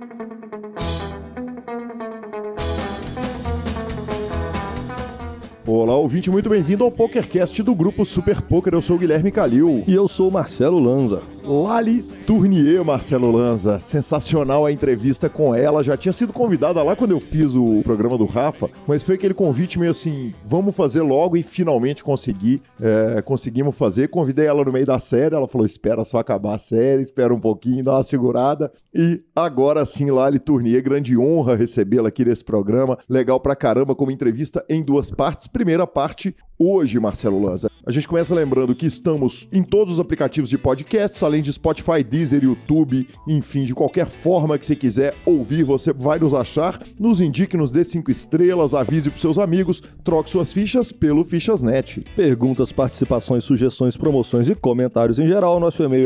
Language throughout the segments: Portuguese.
Olá, ouvinte, muito bem-vindo ao PokerCast do Grupo Super Poker. Eu sou o Guilherme Calil. E eu sou o Marcelo Lanza. Lali Tournier, Marcelo Lanza. Sensacional a entrevista com ela. Já tinha sido convidada lá quando eu fiz o programa do Rafa, mas foi aquele convite meio assim, vamos fazer logo, e finalmente conseguimos fazer. Convidei ela no meio da série, ela falou, espera só acabar a série, espera um pouquinho, dá uma segurada. E agora sim, Lali Tournier, grande honra recebê-la aqui nesse programa. Legal pra caramba, como entrevista em duas partes. Primeira parte, hoje, Marcelo Lanza. A gente começa lembrando que estamos em todos os aplicativos de podcasts, além de Spotify, Deezer, YouTube, enfim, de qualquer forma que você quiser ouvir, você vai nos achar. Nos indique, nos dê 5 estrelas, avise pros seus amigos, troque suas fichas pelo Fichasnet. Perguntas, participações, sugestões, promoções e comentários em geral. Nosso e-mail é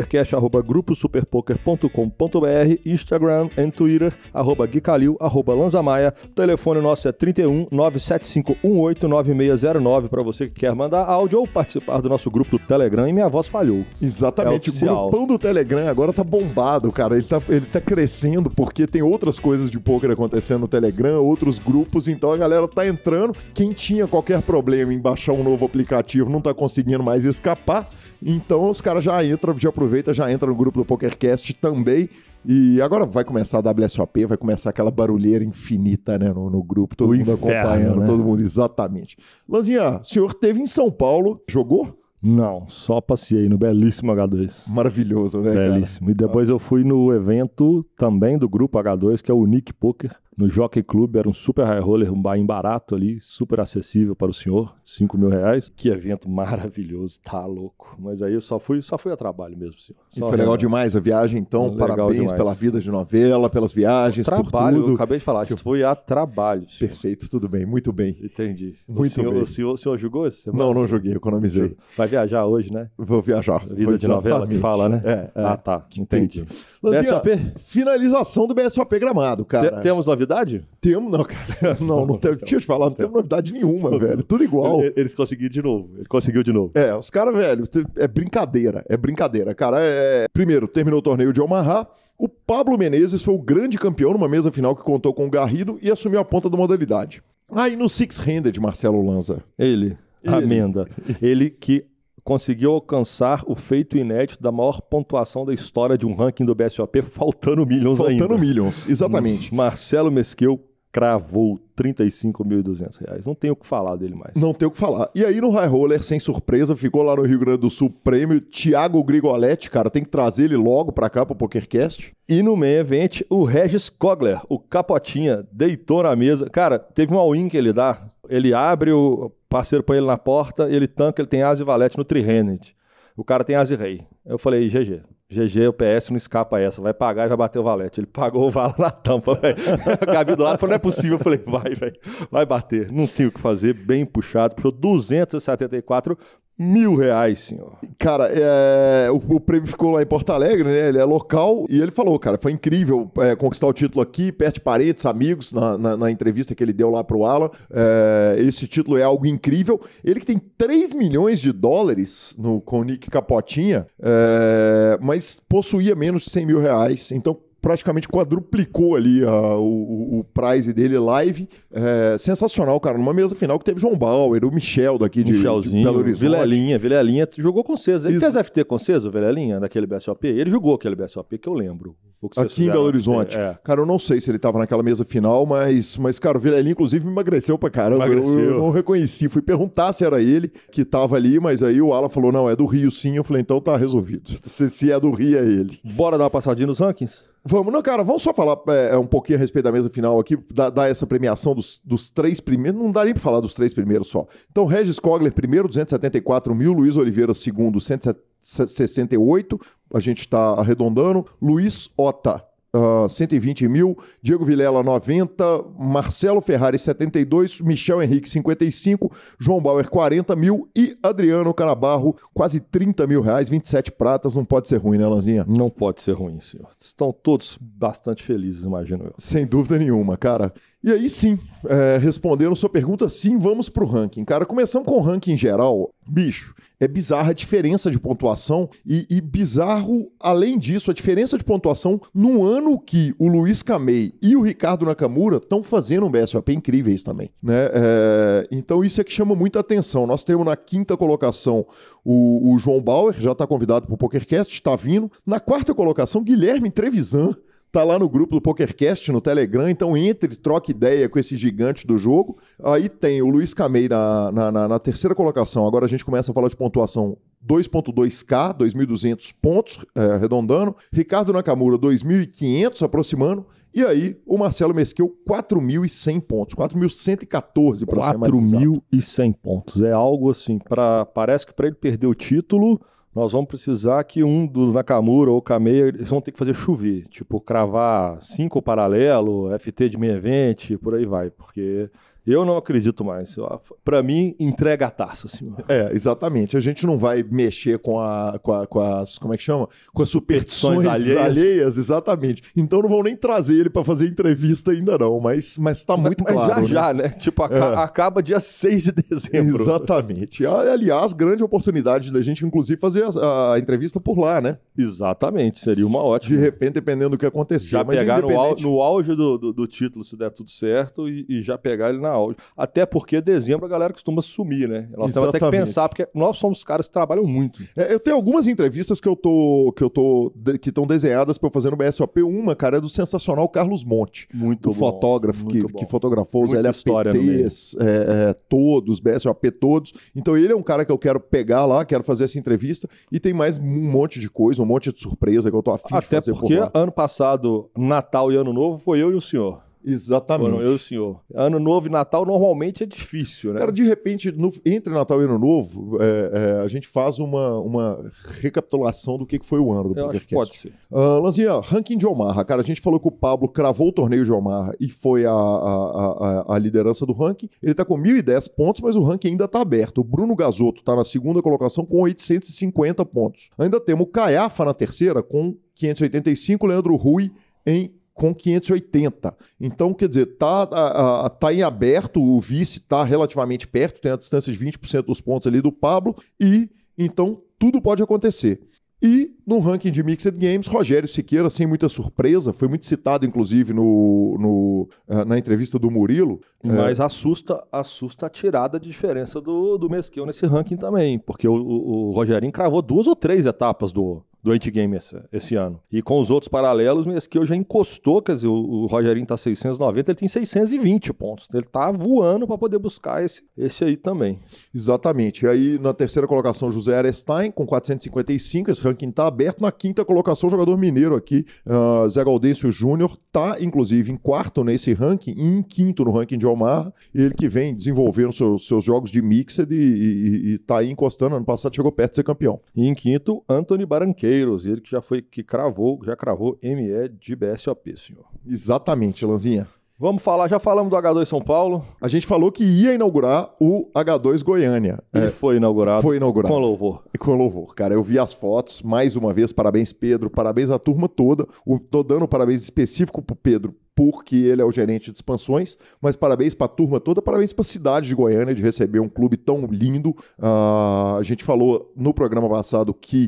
pokercast@gruposuperpoker.com.br, Instagram e Twitter, @guicalil, @lanzamaia. O telefone nosso é 31 975 189609 para você que quer mandar áudio ou participar do nosso grupo do Telegram. E minha voz falhou. Exatamente, o grupão do Telegram agora tá bombado, cara. Ele tá crescendo porque tem outras coisas de poker acontecendo no Telegram, outros grupos, então a galera tá entrando. Quem tinha qualquer problema em baixar um novo aplicativo não tá conseguindo mais escapar, então os caras já aproveita, já entra no grupo do PokerCast também. E agora vai começar a WSOP, vai começar aquela barulheira infinita, né, no grupo, todo mundo acompanhando, né? Todo mundo, exatamente. Lanzinha, o senhor esteve em São Paulo, jogou? Não, só passei no belíssimo H2. Maravilhoso, né, belíssimo. Cara? E depois eu fui no evento também do grupo H2, que é o Nick Poker, no Jockey Club. Era um super high roller, um buy-in barato ali, super acessível para o senhor, R$5.000. Que evento maravilhoso, tá louco. Mas aí eu só fui a trabalho mesmo, senhor. E foi legal demais a viagem, então, parabéns demais pela vida de novela, pelas viagens, por tudo. Eu acabei de falar, foi a trabalho, senhor. Perfeito, tudo bem, muito bem. Entendi. Muito bem. O senhor jogou essa semana? Não joguei, economizei. Vai viajar hoje, né? Vou viajar. Vida de novela que fala, né? Ah, tá, entendi. Lanzinha, BSOP? Finalização do BSOP Gramado, cara. Temos novidade? Temos, não, cara. Não temos. Deixa eu te falar, não temos novidade nenhuma, velho. Tudo igual. Eles conseguiram de novo. Ele conseguiu de novo. Os caras, velho, é brincadeira, cara. Primeiro, terminou o torneio de Omaha. O Pablo Menezes foi o grande campeão numa mesa final que contou com o Garrido e assumiu a ponta da modalidade. Aí no Six-Handed, Marcelo Lanza. Amenda. Ele que conseguiu alcançar o feito inédito da maior pontuação da história de um ranking do BSOP, faltando millions ainda. Faltando millions, exatamente. Marcelo Mesquil cravou R$35.200. Não tem o que falar dele mais. Não tem o que falar. E aí no High Roller, sem surpresa, ficou lá no Rio Grande do Sul, prêmio Thiago Grigoletti, cara, tem que trazer ele logo pra cá, pro PokerCast. E no main event, o Regis Kogler, o Capotinha, deitou na mesa. Cara, teve um all-in que ele dá, ele abre, o parceiro põe ele na porta, ele tanca, ele tem asa e valete no three-handed. O cara tem asa e rei. Eu falei, GG, o PS não escapa essa, vai pagar e vai bater o valete. Ele pagou o vala na tampa, velho. A Gabi do lado falou, não é possível. Eu falei, vai bater. Não tinha o que fazer, bem puxado. Puxou R$274 mil, senhor. Cara, o prêmio ficou lá em Porto Alegre, né? Ele é local e ele falou, cara, foi incrível conquistar o título aqui, perto de parentes, amigos, na entrevista que ele deu lá pro Alan. Esse título é algo incrível. Ele que tem $3 milhões com o Nick Capotinha, mas possuía menos de R$100 mil. Então, praticamente quadruplicou ali o prize dele live. Sensacional, cara. Numa mesa final que teve João Bauer, o Michel daqui de Belo Horizonte. Vilelinha jogou com César. Ele fez FT com César, o Vilelinha, daquele BSOP? Ele jogou aquele BSOP que eu lembro. Aqui em Belo Horizonte. Cara, eu não sei se ele tava naquela mesa final, mas cara, o Vilelinha inclusive emagreceu pra caramba. Eu não reconheci. Fui perguntar se era ele que tava ali, mas aí o Alan falou, não, é do Rio sim. Eu falei, então tá resolvido. Se é do Rio, é ele. Bora dar uma passadinha nos rankings? Vamos, cara, vamos só falar um pouquinho a respeito da mesa final aqui, dar essa premiação dos 3 primeiros, não dá nem pra falar dos 3 primeiros só. Então, Regis Kogler, primeiro, 274 mil, Luiz Oliveira, segundo, 168, a gente tá arredondando, Luiz Ota, 120 mil, Diego Vilela 90, Marcelo Ferrari 72, Michel Henrique 55, João Bauer 40 mil e Adriano Canabarro quase 30 mil reais, 27 pratas. Não pode ser ruim, né, Lanzinha? Não pode ser ruim, senhor. Estão todos bastante felizes, imagino eu. Sem dúvida nenhuma, cara. E aí sim, respondendo sua pergunta, sim, vamos pro ranking. Cara, começando com o ranking geral, bicho, é bizarra a diferença de pontuação e bizarro, além disso, a diferença de pontuação no ano que o Luiz Kamei e o Ricardo Nakamura estão fazendo um BSOP incríveis também, né? Então isso é que chama muita atenção. Nós temos na quinta colocação o João Bauer, já está convidado para o PokerCast, está vindo. Na quarta colocação, Guilherme Trevisan, tá lá no grupo do PokerCast, no Telegram, então entre, troca ideia com esse gigante do jogo. Aí tem o Luiz Kamei na terceira colocação, agora a gente começa a falar de pontuação 2.2K, 2.200 pontos, arredondando. Ricardo Nakamura, 2.500, aproximando. E aí, o Marcelo Mesquil, 4.100 pontos. 4.114, para ser mais exato. 4.100 pontos. É algo assim, parece que para ele perder o título, nós vamos precisar que um dos Nakamura ou Kamei, eles vão ter que fazer chover. Tipo, cravar 5 paralelo, FT de meia event, por aí vai. Porque eu não acredito mais. Para mim, entrega a taça, senhor. Exatamente. A gente não vai mexer com as, como é que chama? Com as superstições alheias, exatamente. Então não vão nem trazer ele para fazer entrevista ainda não, mas tá muito claro. Já, né? Tipo, acaba dia 6 de dezembro. Exatamente. Aliás, grande oportunidade da gente, inclusive, fazer a entrevista por lá, né? Exatamente. Seria uma ótima. De repente, dependendo do que acontecer. Já pegar no auge do título, se der tudo certo, e já pegar ele na auge. Até porque dezembro a galera costuma sumir, né? Nós temos até que pensar, porque nós somos caras que trabalham muito. Eu tenho algumas entrevistas que estão desenhadas para eu fazer no BSOP. Uma, cara, é do sensacional Carlos Monte. Muito o fotógrafo que fotografou os LAPTs, todos, BSOP todos. Então ele é um cara que eu quero pegar lá, quero fazer essa entrevista. E tem mais um monte de coisa, um monte de surpresa que eu tô afim de fazer por lá. Até porque ano passado, Natal e Ano Novo, foi eu e o senhor. Exatamente. Foram eu e o senhor. Ano Novo e Natal normalmente é difícil, né? Cara, de repente, entre Natal e Ano Novo, a gente faz uma recapitulação do que foi o ano do PokerCast. Acho que pode ser. Lanzinha, ranking de Omaha. Cara, a gente falou que o Pablo cravou o torneio de Omaha e foi a liderança do ranking. Ele tá com 1.010 pontos, mas o ranking ainda tá aberto. O Bruno Gasotto tá na segunda colocação com 850 pontos. Ainda temos o Caiafa na terceira com 585, Leandro Rui com 580. Então, quer dizer, tá em aberto, o vice tá relativamente perto, tem a distância de 20% dos pontos ali do Pablo, e então tudo pode acontecer. E no ranking de Mixed Games, Rogério Siqueira, sem muita surpresa, foi muito citado, inclusive, na entrevista do Murilo. Mas assusta a tirada de diferença do Mesquil nesse ranking também, porque o Rogerinho cravou 2 ou 3 etapas do 8 Game esse ano. E com os outros paralelos, o Mesquil já encostou, quer dizer, o Rogerinho tá 690, ele tem 620 pontos. Ele tá voando para poder buscar esse aí também. Exatamente. E aí, na terceira colocação, José Arestein, com 455, esse ranking tá aberto. Na quinta colocação, jogador mineiro aqui, Zé Gaudêncio Júnior, tá, inclusive, em quarto nesse ranking e em quinto no ranking de Omaha. Ele que vem desenvolvendo seus jogos de Mixed e tá aí encostando. Ano passado chegou perto de ser campeão. E em quinto, Anthony Baranqueiro. Ele que já cravou ME de BSOP, senhor. Exatamente, Lanzinha. Já falamos do H2 São Paulo. A gente falou que ia inaugurar o H2 Goiânia. E foi inaugurado. Com louvor. Com louvor, cara. Eu vi as fotos, mais uma vez, parabéns, Pedro, parabéns à turma toda. Tô dando parabéns específico pro Pedro, porque ele é o gerente de expansões, mas parabéns para a turma toda, parabéns para a cidade de Goiânia de receber um clube tão lindo. A gente falou no programa passado que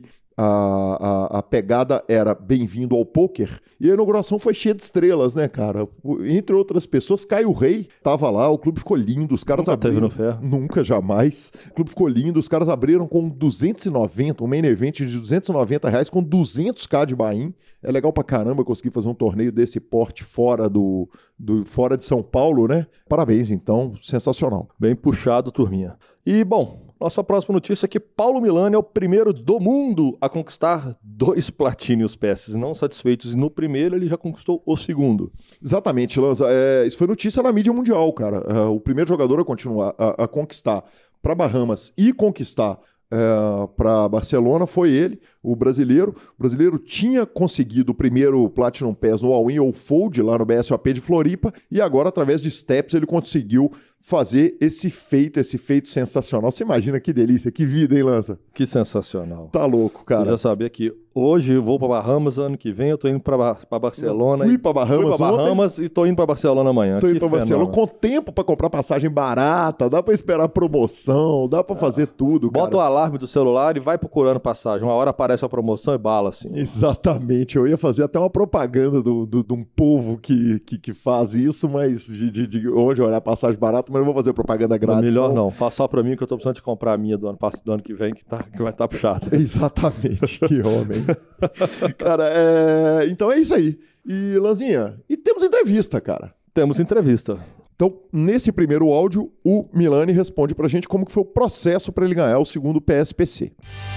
a pegada era bem-vindo ao poker, e a inauguração foi cheia de estrelas, né, cara? Entre outras pessoas, Caio Rei tava lá, o clube ficou lindo, os caras abriram... Nunca teve no ferro. Nunca, jamais. O clube ficou lindo, os caras abriram com 290, um main event de R$290 com 200k de buy-in. É legal pra caramba conseguir fazer um torneio desse porte fora fora de São Paulo, né? Parabéns, então, sensacional. Bem puxado, turminha. E, bom, nossa próxima notícia é que Paulo Milani é o primeiro do mundo a conquistar 2 Platinum Passes. Não satisfeitos no primeiro, ele já conquistou o segundo. Exatamente, Lanza. Isso foi notícia na mídia mundial, cara. O primeiro jogador a continuar a conquistar para Bahamas e conquistar para Barcelona foi ele, o brasileiro. O brasileiro tinha conseguido o primeiro Platinum Pass no All-In ou Fold lá no BSOP de Floripa, e agora, através de Steps, ele conseguiu fazer esse feito sensacional. Você imagina que delícia, que vida, hein, Lança? Que sensacional. Tá louco, Você cara. já sabia que hoje eu vou para Bahamas, ano que vem eu tô indo para Barcelona. Fui pra Bahamas e tô indo para Barcelona amanhã. Tô indo Que pra Barcelona fenômeno. com tempo pra comprar passagem barata, dá pra esperar promoção, dá pra fazer tudo, Bota o cara. alarme do celular e vai procurando passagem. Uma hora aparece a promoção e bala, assim. Exatamente, eu ia fazer até uma propaganda de um povo que faz isso, mas de onde olhar passagem barata, mas não vou fazer propaganda grátis. Melhor não. Faça só pra mim que eu tô precisando de comprar a minha do ano que vem, que vai estar puxado. Exatamente, que homem. Cara, então é isso aí. E, Lanzinha, e temos entrevista, cara. Temos entrevista. Então, nesse primeiro áudio, o Milani responde pra gente como que foi o processo para ele ganhar o segundo PSPC.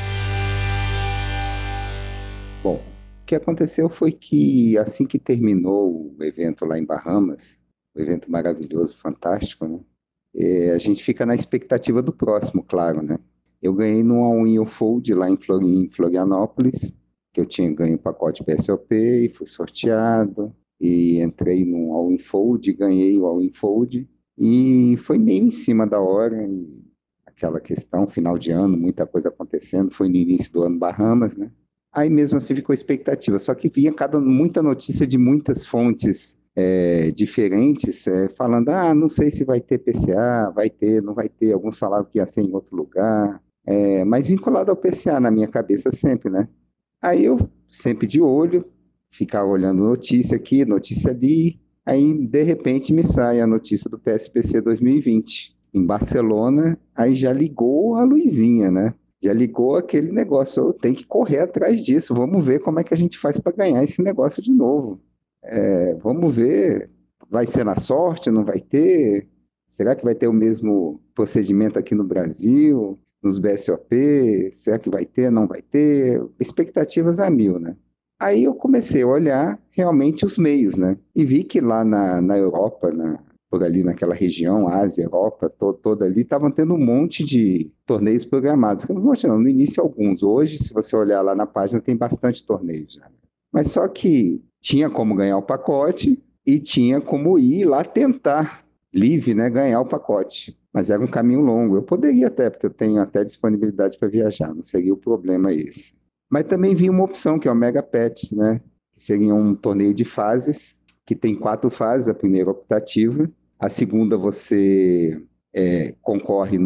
Bom, o que aconteceu foi que assim que terminou o evento lá em Bahamas, um evento maravilhoso, fantástico, né? A gente fica na expectativa do próximo, claro, né? Eu ganhei no All-in Fold lá em Florianópolis, que eu tinha ganho o pacote PSOP e fui sorteado, e entrei no All-in Fold, ganhei o All-in Fold, e foi meio em cima da hora, e aquela questão, final de ano, muita coisa acontecendo, foi no início do ano Bahamas, né? Aí mesmo assim ficou expectativa, só que vinha muita notícia de muitas fontes diferentes, falando, não sei se vai ter PCA, vai ter, não vai ter, alguns falavam que ia ser em outro lugar, mas vinculado ao PCA na minha cabeça sempre, né? Aí eu sempre de olho, ficava olhando notícia aqui, notícia ali, aí de repente me sai a notícia do PSPC 2020, em Barcelona, aí já ligou a luzinha, né? Já ligou aquele negócio, eu tenho que correr atrás disso, vamos ver como é que a gente faz para ganhar esse negócio de novo. Vamos ver, vai ser na sorte, não vai ter? Será que vai ter o mesmo procedimento aqui no Brasil, nos BSOP? Será que vai ter, não vai ter? Expectativas a mil, né? Aí eu comecei a olhar realmente os meios, né? E vi que lá na Europa, por ali naquela região, Ásia, Europa, toda ali, estavam tendo um monte de torneios programados. Não, no início alguns. Hoje, se você olhar lá na página, tem bastante torneios já. Mas só que tinha como ganhar o pacote e tinha como ir lá tentar, livre, né, ganhar o pacote. Mas era um caminho longo. Eu poderia até, porque eu tenho até disponibilidade para viajar, não seria o problema esse. Mas também vi uma opção, que é o Mega Pet, né? Que seria um torneio de fases, que tem 4 fases, a primeira optativa, a segunda você concorre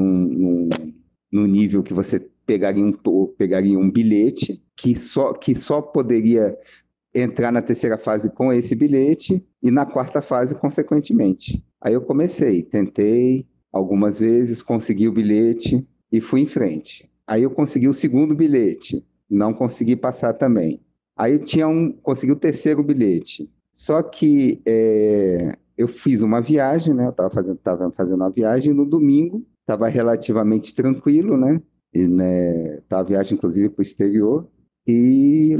num nível que você pegaria um bilhete, que só poderia entrar na terceira fase com esse bilhete e na quarta fase, consequentemente. Aí eu tentei algumas vezes, consegui o bilhete e fui em frente. Aí eu consegui o segundo bilhete, não consegui passar também. Aí consegui o terceiro bilhete. Só que eu fiz uma viagem, né? Eu estava fazendo uma viagem no domingo, estava relativamente tranquilo, né? E, né, tava a viagem, inclusive, para o exterior. E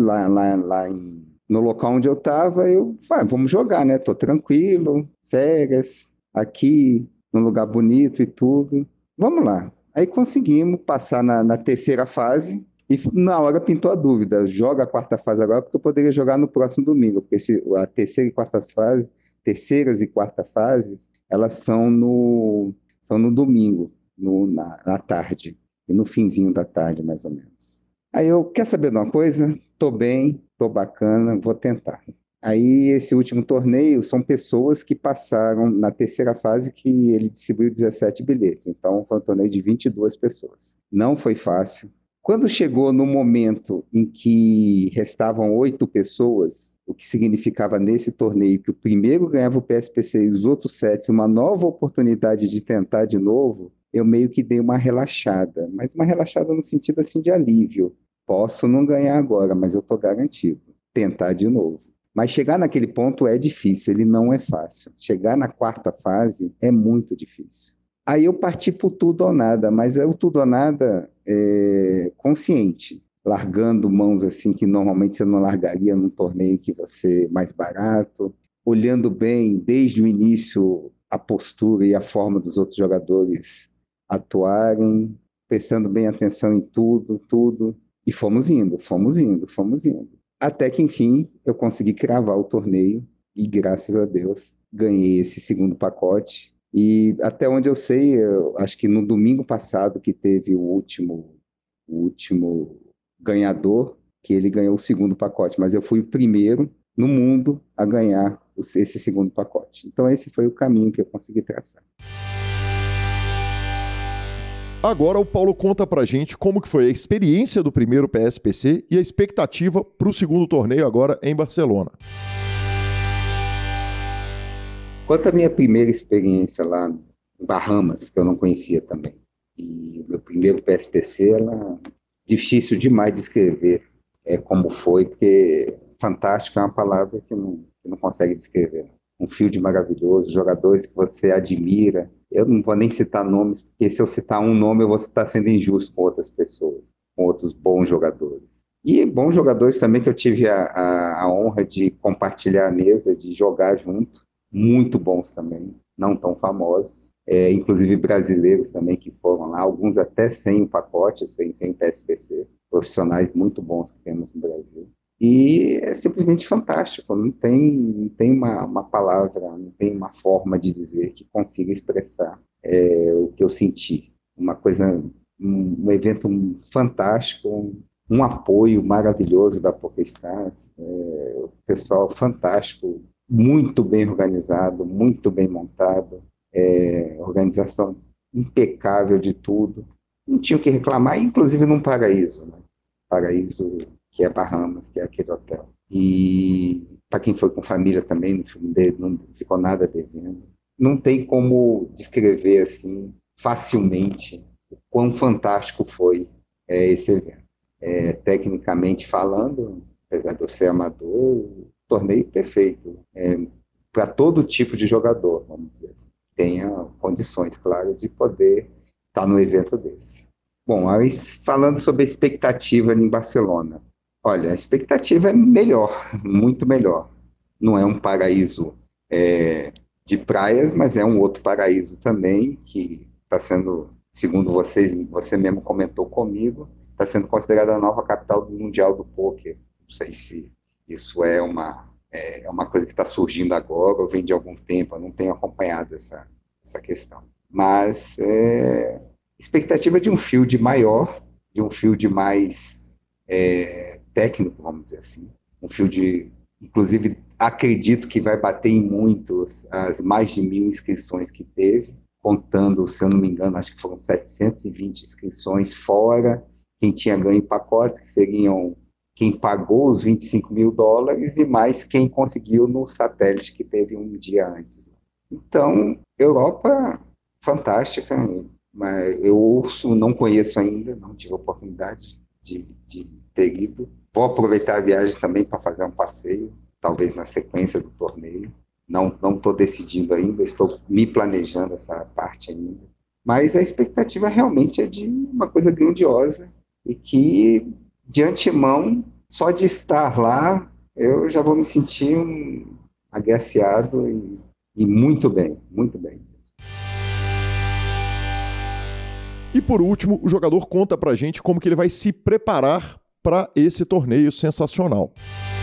no local onde eu estava, vamos jogar, né? Tô tranquilo, férias, aqui, num lugar bonito e tudo. Vamos lá. Aí conseguimos passar na terceira fase e na hora pintou a dúvida. Joga a quarta fase agora, porque eu poderia jogar no próximo domingo, porque a terceiras e quarta fases, elas são no domingo, na tarde, e no finzinho da tarde, mais ou menos. Aí quer saber de uma coisa? Tô bem, tô bacana, vou tentar. Aí esse último torneio são pessoas que passaram na terceira fase, que ele distribuiu 17 bilhetes. Então foi um torneio de 22 pessoas. Não foi fácil. Quando chegou no momento em que restavam 8 pessoas, o que significava nesse torneio que o primeiro ganhava o PSPC e os outros 7, uma nova oportunidade de tentar de novo, eu meio que dei uma relaxada, mas uma relaxada no sentido assim de alívio. Posso não ganhar agora, mas eu estou garantido. Tentar de novo. Mas chegar naquele ponto é difícil, ele não é fácil. Chegar na quarta fase é muito difícil. Aí eu parti para o tudo ou nada, mas é o tudo ou nada consciente, largando mãos assim que normalmente você não largaria num torneio que você mais barato, olhando bem desde o início a postura e a forma dos outros jogadores atuarem, prestando bem atenção em tudo, e fomos indo. Até que, enfim, eu consegui cravar o torneio e, graças a Deus, ganhei esse segundo pacote E até onde eu sei, eu acho que no domingo passado que teve o último ganhador, que ele ganhou o segundo pacote, mas eu fui o primeiro no mundo a ganhar esse segundo pacote. Então esse foi o caminho que eu consegui traçar. Agora o Paulo conta pra gente como que foi a experiência do primeiro PSPC e a expectativa para o segundo torneio agora em Barcelona. Quanto à minha primeira experiência lá em Bahamas, que eu não conhecia também, e o meu primeiro PSPC, ela difícil demais de escrever como foi, porque fantástico é uma palavra que não consegue descrever. Um field maravilhoso, jogadores que você admira. Eu não vou nem citar nomes, porque se eu citar um nome, eu vou estar sendo injusto com outras pessoas, com outros bons jogadores. E bons jogadores também que eu tive a honra de compartilhar a mesa, de jogar junto, muito bons também, não tão famosos, inclusive brasileiros também que foram lá, alguns até sem o pacote, sem o PSPC, profissionais muito bons que temos no Brasil. E é simplesmente fantástico, não tem uma palavra, não tem uma forma de dizer que consiga expressar o que eu senti. Uma coisa, um evento fantástico, um apoio maravilhoso da PokerStars, o pessoal fantástico, muito bem organizado, muito bem montado, organização impecável de tudo. Não tinha o que reclamar, inclusive num paraíso, né? Paraíso que é Bahamas, que é aquele hotel. E para quem foi com família também, não ficou nada devendo. Não tem como descrever assim facilmente o quão fantástico foi esse evento. Tecnicamente falando, apesar de eu ser amador, torneio perfeito. Para todo tipo de jogador, vamos dizer assim. Tenha condições, claro, de poder estar no evento desse. Bom, aí falando sobre a expectativa em Barcelona. Olha, a expectativa é melhor, muito melhor. Não é um paraíso de praias, mas é um outro paraíso também, que está sendo, segundo você mesmo comentou comigo, está sendo considerada a nova capital mundial do poker. Não sei se isso é uma coisa que está surgindo agora ou vem de algum tempo, eu não tenho acompanhado essa questão. Mas expectativa de um field maior, de um field mais técnico, vamos dizer assim. Um field, inclusive, acredito que vai bater em muitos as mais de 1.000 inscrições que teve, contando, se eu não me engano, acho que foram 720 inscrições fora quem tinha ganho pacotes, que seriam quem pagou os US$ 25.000 e mais quem conseguiu no satélite que teve um dia antes. Então, Europa, fantástica, mas eu ouço, não conheço ainda, não tive a oportunidade de ter ido. Vou aproveitar a viagem também para fazer um passeio, talvez na sequência do torneio. Não estou decidindo ainda, estou me planejando essa parte ainda. Mas a expectativa realmente é de uma coisa grandiosa e que, de antemão, só de estar lá, eu já vou me sentir agraciado e muito bem, muito bem. E por último, o jogador conta pra gente como que ele vai se preparar para esse torneio sensacional.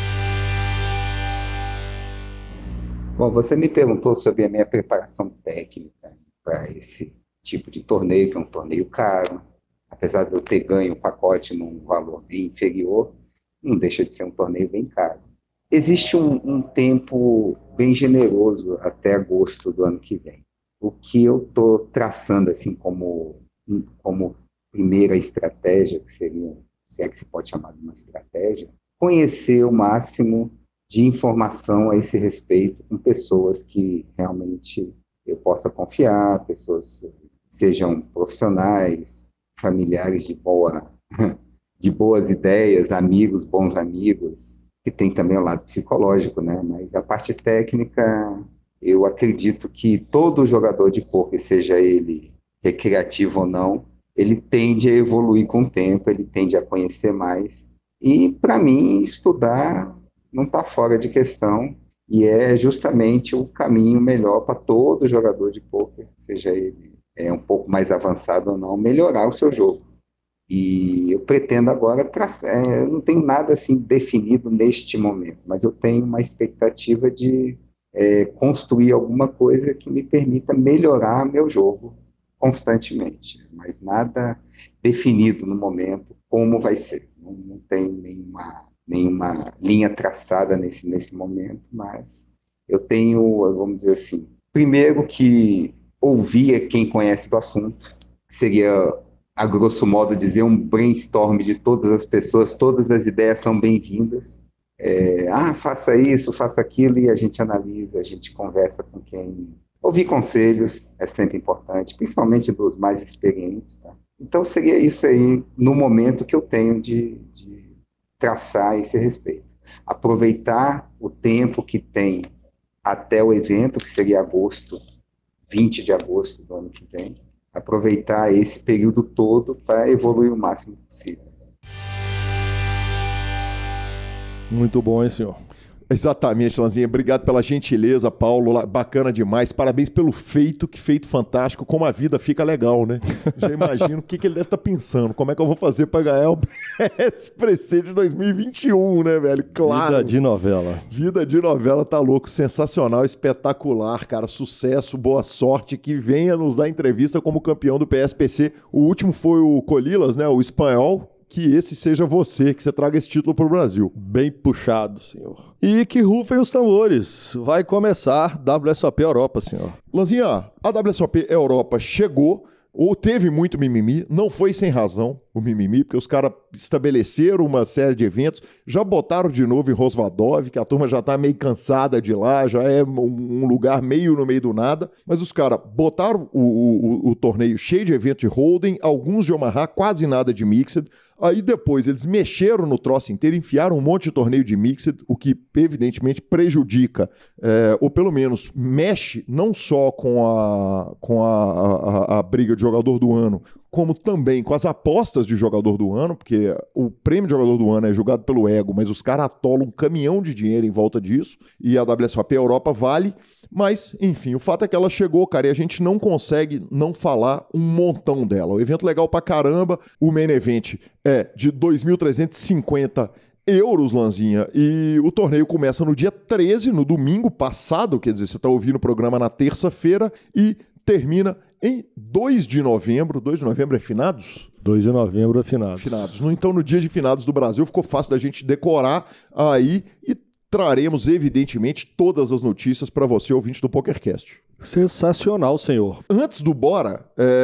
Bom, você me perguntou sobre a minha preparação técnica para esse tipo de torneio, que é um torneio caro. Apesar de eu ter ganho o pacote num valor bem inferior, não deixa de ser um torneio bem caro. Existe um tempo bem generoso até agosto do ano que vem. O que eu estou traçando assim como primeira estratégia, que seria, se é que se pode chamar de uma estratégia, conhecer o máximo de informação a esse respeito com pessoas que realmente eu possa confiar, pessoas sejam profissionais, familiares de boas ideias, amigos, bons amigos, que tem também o lado psicológico, né? Mas a parte técnica, eu acredito que todo jogador de poker, seja ele recreativo ou não, ele tende a evoluir com o tempo, ele tende a conhecer mais. E, para mim, estudar não está fora de questão e é justamente o caminho melhor para todo jogador de poker, seja ele um pouco mais avançado ou não, melhorar o seu jogo. E eu pretendo agora não tenho nada assim definido neste momento, mas eu tenho uma expectativa de construir alguma coisa que me permita melhorar meu jogo constantemente, mas nada definido no momento como vai ser. Não tem nenhuma linha traçada nesse momento, mas eu tenho, vamos dizer assim, primeiro que ouvir quem conhece do assunto, que seria, a grosso modo, dizer um brainstorm de todas as pessoas, todas as ideias são bem-vindas. Faça isso, faça aquilo, e a gente analisa, a gente conversa com quem... Ouvir conselhos é sempre importante, principalmente dos mais experientes, tá? Então seria isso aí, no momento que eu tenho de traçar esse respeito. Aproveitar o tempo que tem até o evento, que seria 20 de agosto do ano que vem, aproveitar esse período todo para evoluir o máximo possível. Muito bom, hein, senhor? Exatamente, Lanzinha. Obrigado pela gentileza, Paulo. Bacana demais. Parabéns pelo feito fantástico. Como a vida fica legal, né? Já imagino o que ele deve estar pensando. Como é que eu vou fazer para ganhar o PSPC de 2021, né, velho? Claro. Vida de novela. Vida de novela, tá louco. Sensacional, espetacular, cara. Sucesso, boa sorte. Que venha nos dar entrevista como campeão do PSPC. O último foi o Colilas, né? O espanhol. Que esse seja você, que você traga esse título para o Brasil. Bem puxado, senhor. E que rufem os tambores. Vai começar WSOP Europa, senhor. Lanzinha, a WSOP Europa chegou, ou teve muito mimimi, não foi sem razão o mimimi, porque os caras estabeleceram uma série de eventos, já botaram de novo em Rosvadov, que a turma já tá meio cansada de lá, já é um lugar meio no meio do nada, mas os caras botaram o torneio cheio de eventos de holding, alguns de Omaha, quase nada de mixed. Aí depois eles mexeram no troço inteiro, enfiaram um monte de torneio de mixed, o que evidentemente prejudica, ou pelo menos mexe não só com a briga de jogador do ano, como também com as apostas de jogador do ano, porque o prêmio de jogador do ano é julgado pelo ego, mas os caras atolam um caminhão de dinheiro em volta disso, e a WSOP Europa vale. Mas, enfim, o fato é que ela chegou, cara, e a gente não consegue não falar um montão dela. O evento legal pra caramba, o main event é de 2.350 euros, Lanzinha, e o torneio começa no dia 13, no domingo passado, quer dizer, você tá ouvindo o programa na terça-feira, e termina em 2 de novembro. 2 de novembro é finados? 2 de novembro é finados. Então, no dia de finados do Brasil, ficou fácil da gente decorar aí, e traremos, evidentemente, todas as notícias para você, ouvinte do PokerCast. Sensacional, senhor. Antes do bora,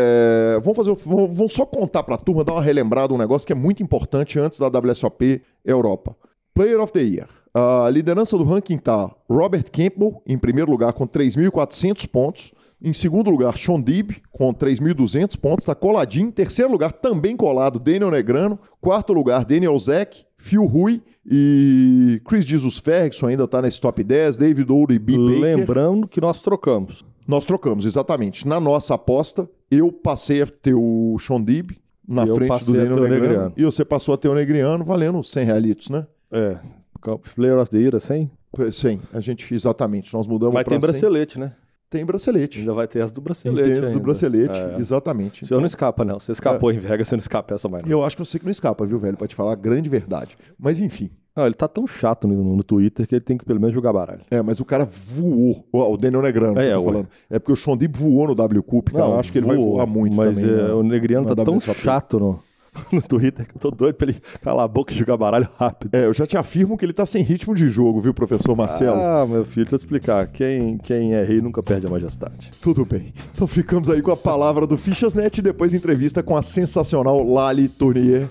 vamos só contar para a turma, dar uma relembrada, um negócio que é muito importante antes da WSOP Europa. Player of the Year. A liderança do ranking tá Robert Campbell, em primeiro lugar, com 3.400 pontos. Em segundo lugar, Sean Deeb, com 3.200 pontos, está coladinho. Em terceiro lugar, também colado, Daniel Negrano. Quarto lugar, Daniel Zek, Phil Hui e Chris Jesus Ferguson ainda está nesse top 10, David Ouro e B. Baker. Lembrando que nós trocamos. Nós trocamos, exatamente. Na nossa aposta, eu passei a ter o Sean Deeb na frente do Daniel Negrano. E você passou a ter o Negriano, valendo 100 realitos, né? Player of the Year, 100? 100, exatamente. Nós mudamos para 100. Mas tem bracelete, né? Tem bracelete. Ainda vai ter as do bracelete. Tem as do bracelete, exatamente. Você não escapa, não. Você escapou em Vegas, você não escapa essa mais. Eu acho que eu sei que não escapa, viu, velho? Pra te falar a grande verdade. Mas enfim. Não, ele tá tão chato no Twitter que ele tem que pelo menos jogar baralho. Mas o cara voou. O Daniel Negrano, você tá falando. É porque o Sean Deeb voou no W Cup, cara. Eu acho que ele vai voar muito mas também. Mas o Negriano tá tão chato no Twitter que eu tô doido pra ele calar a boca e jogar baralho rápido. Eu já te afirmo que ele tá sem ritmo de jogo, viu, professor Marcelo? Meu filho, deixa eu te explicar. Quem é rei nunca perde a majestade. Tudo bem. Então ficamos aí com a palavra do Fichasnet e depois entrevista com a sensacional Lali Tournier.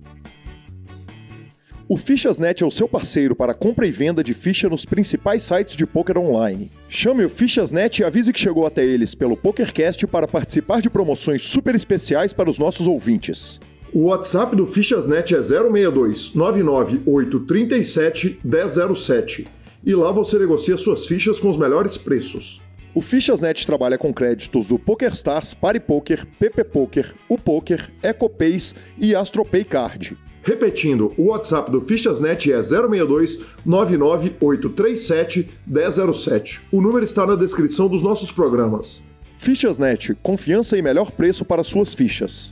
O Fichasnet é o seu parceiro para compra e venda de ficha nos principais sites de poker online. Chame o Fichasnet e avise que chegou até eles pelo PokerCast para participar de promoções super especiais para os nossos ouvintes. O WhatsApp do Fichasnet é 062 99837 1007 e lá você negocia suas fichas com os melhores preços. O Fichasnet trabalha com créditos do PokerStars, PariPoker, PP Poker, UPoker, EcoPays e AstroPay Card. Repetindo, o WhatsApp do Fichasnet é 062 99837 1007. O número está na descrição dos nossos programas. Fichasnet, confiança e melhor preço para suas fichas.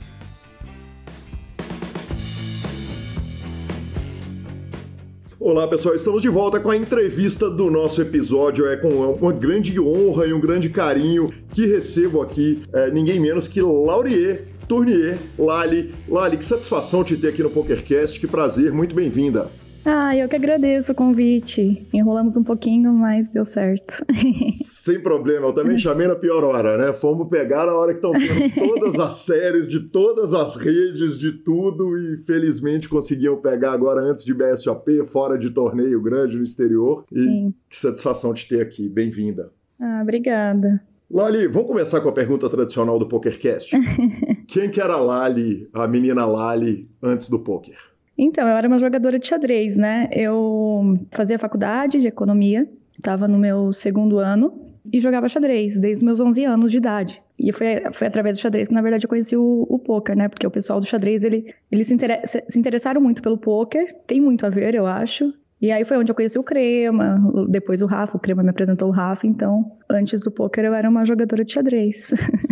Olá, pessoal, estamos de volta com a entrevista do nosso episódio. É com uma grande honra e um grande carinho que recebo aqui ninguém menos que Laurier Tournier. Lali, que satisfação te ter aqui no PokerCast, que prazer, muito bem-vinda. Eu que agradeço o convite. Enrolamos um pouquinho, mas deu certo. Sem problema, eu também chamei na pior hora, né? Fomos pegar na hora que estão tendo todas as séries, de todas as redes, de tudo, e felizmente conseguiam pegar agora antes de BSOP, fora de torneio grande no exterior. Sim. E que satisfação te ter aqui, bem-vinda. Obrigada. Lali, vamos começar com a pergunta tradicional do PokerCast. Quem que era a Lali, a menina Lali, antes do poker? Então, eu era uma jogadora de xadrez, né? Eu fazia faculdade de economia, estava no meu 2º ano e jogava xadrez desde os meus 11 anos de idade. E foi através do xadrez que, na verdade, eu conheci o poker, né? Porque o pessoal do xadrez, eles se interessaram muito pelo poker, tem muito a ver, eu acho. E aí foi onde eu conheci o Crema, depois o Rafa, o Crema me apresentou o Rafa, então antes do poker eu era uma jogadora de xadrez.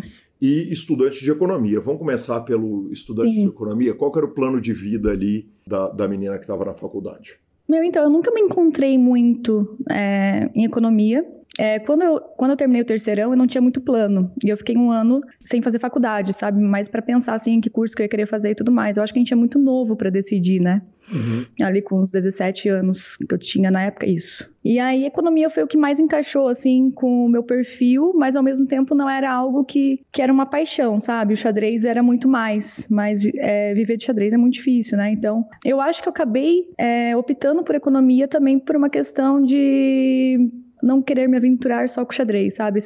E estudante de economia. Vamos começar pelo estudante de economia. Qual que era o plano de vida ali da menina que estava na faculdade? Então, eu nunca me encontrei muito em economia. Quando eu terminei o terceirão, eu não tinha muito plano. E eu fiquei um ano sem fazer faculdade, sabe? Mas para pensar, assim, em que curso que eu ia querer fazer e tudo mais. Eu acho que a gente é muito novo para decidir, né? Uhum. Ali com uns 17 anos que eu tinha na época, isso. E aí, economia foi o que mais encaixou, assim, com o meu perfil, mas ao mesmo tempo não era algo que era uma paixão, sabe? O xadrez era muito mais, mas viver de xadrez é muito difícil, né? Então, eu acho que eu acabei optando por economia também por uma questão de não querer me aventurar só com xadrez, sabe?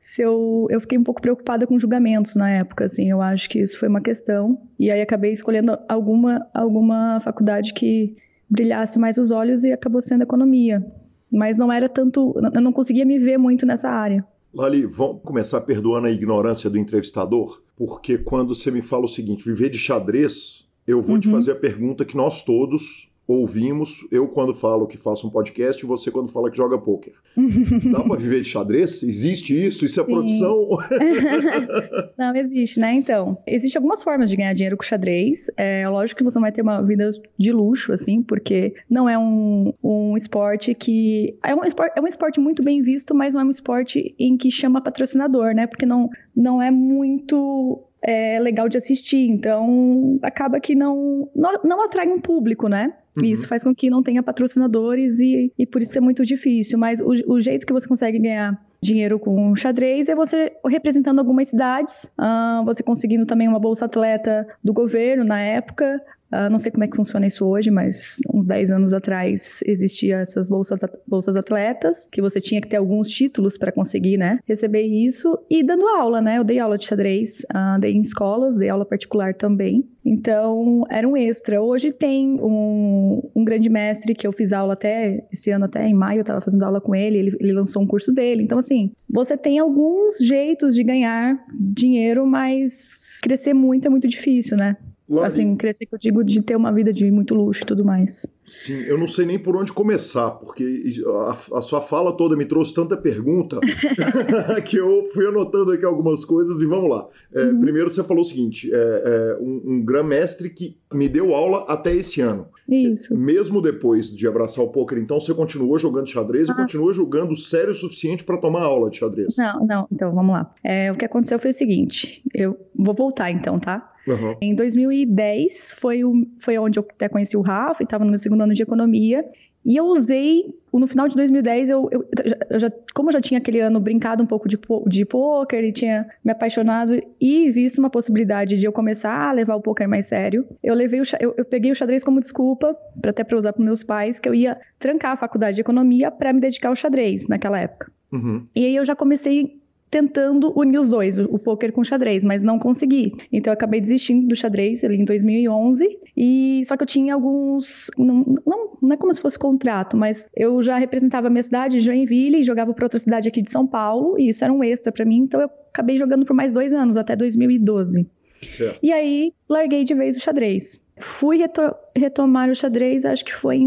Eu fiquei um pouco preocupada com julgamentos na época, assim, eu acho que isso foi uma questão. E aí acabei escolhendo alguma faculdade que brilhasse mais os olhos e acabou sendo economia. Mas não era tanto, eu não conseguia me ver muito nessa área. Lali, vamos começar perdoando a ignorância do entrevistador, porque quando você me fala o seguinte, viver de xadrez, eu vou te fazer a pergunta que nós todos ouvimos, eu quando falo que faço um podcast e você quando fala que joga pôquer. Dá pra viver de xadrez? Existe isso? Isso é profissão? Não, existe, né? Então, existem algumas formas de ganhar dinheiro com xadrez. Lógico que você vai ter uma vida de luxo, assim, porque não é um esporte que... É um esporte muito bem visto, mas não é um esporte em que chama patrocinador, né? Porque não é muito... legal de assistir, então acaba que não atrai um público, né? Uhum. Isso faz com que não tenha patrocinadores e por isso é muito difícil, mas o jeito que você consegue ganhar dinheiro com xadrez é você representando algumas cidades, você conseguindo também uma bolsa atleta do governo na época. Não sei como é que funciona isso hoje, mas uns 10 anos atrás existia essas bolsas atletas, que você tinha que ter alguns títulos para conseguir, né, receber isso, e dando aula, né, eu dei aula de xadrez, dei em escolas, dei aula particular também, então era um extra. Hoje tem um grande mestre que eu fiz aula até, esse ano até em maio eu estava fazendo aula com ele lançou um curso dele, então assim, você tem alguns jeitos de ganhar dinheiro, mas crescer muito é muito difícil, né? Assim, crescer que eu digo de ter uma vida de muito luxo e tudo mais. Sim, eu não sei nem por onde começar, porque a sua fala toda me trouxe tanta pergunta que eu fui anotando aqui algumas coisas e vamos lá. Primeiro você falou o seguinte, um grã-mestre que me deu aula até esse ano. Isso. Mesmo depois de abraçar o poker, então você continuou jogando xadrez e continua jogando sério o suficiente para tomar aula de xadrez? Não, então vamos lá. O que aconteceu foi o seguinte, eu vou voltar então, tá? Uhum. Em 2010 foi onde eu até conheci o Rafa e estava no meu 2º ano de economia. E eu usei, no final de 2010, como eu já tinha aquele ano brincado um pouco de pôquer e tinha me apaixonado e visto uma possibilidade de eu começar a levar o pôquer mais sério, eu peguei o xadrez como desculpa, até para usar para meus pais, que eu ia trancar a faculdade de economia para me dedicar ao xadrez naquela época. Uhum. E aí eu já comecei tentando unir os dois, o pôquer com o xadrez, mas não consegui. Então eu acabei desistindo do xadrez ali em 2011, só que eu tinha alguns... Não é como se fosse contrato, mas eu já representava a minha cidade, Joinville, e jogava para outra cidade aqui de São Paulo, e isso era um extra para mim, então eu acabei jogando por mais 2 anos, até 2012. Certo. E aí larguei de vez o xadrez. Fui retomar o xadrez, acho que foi em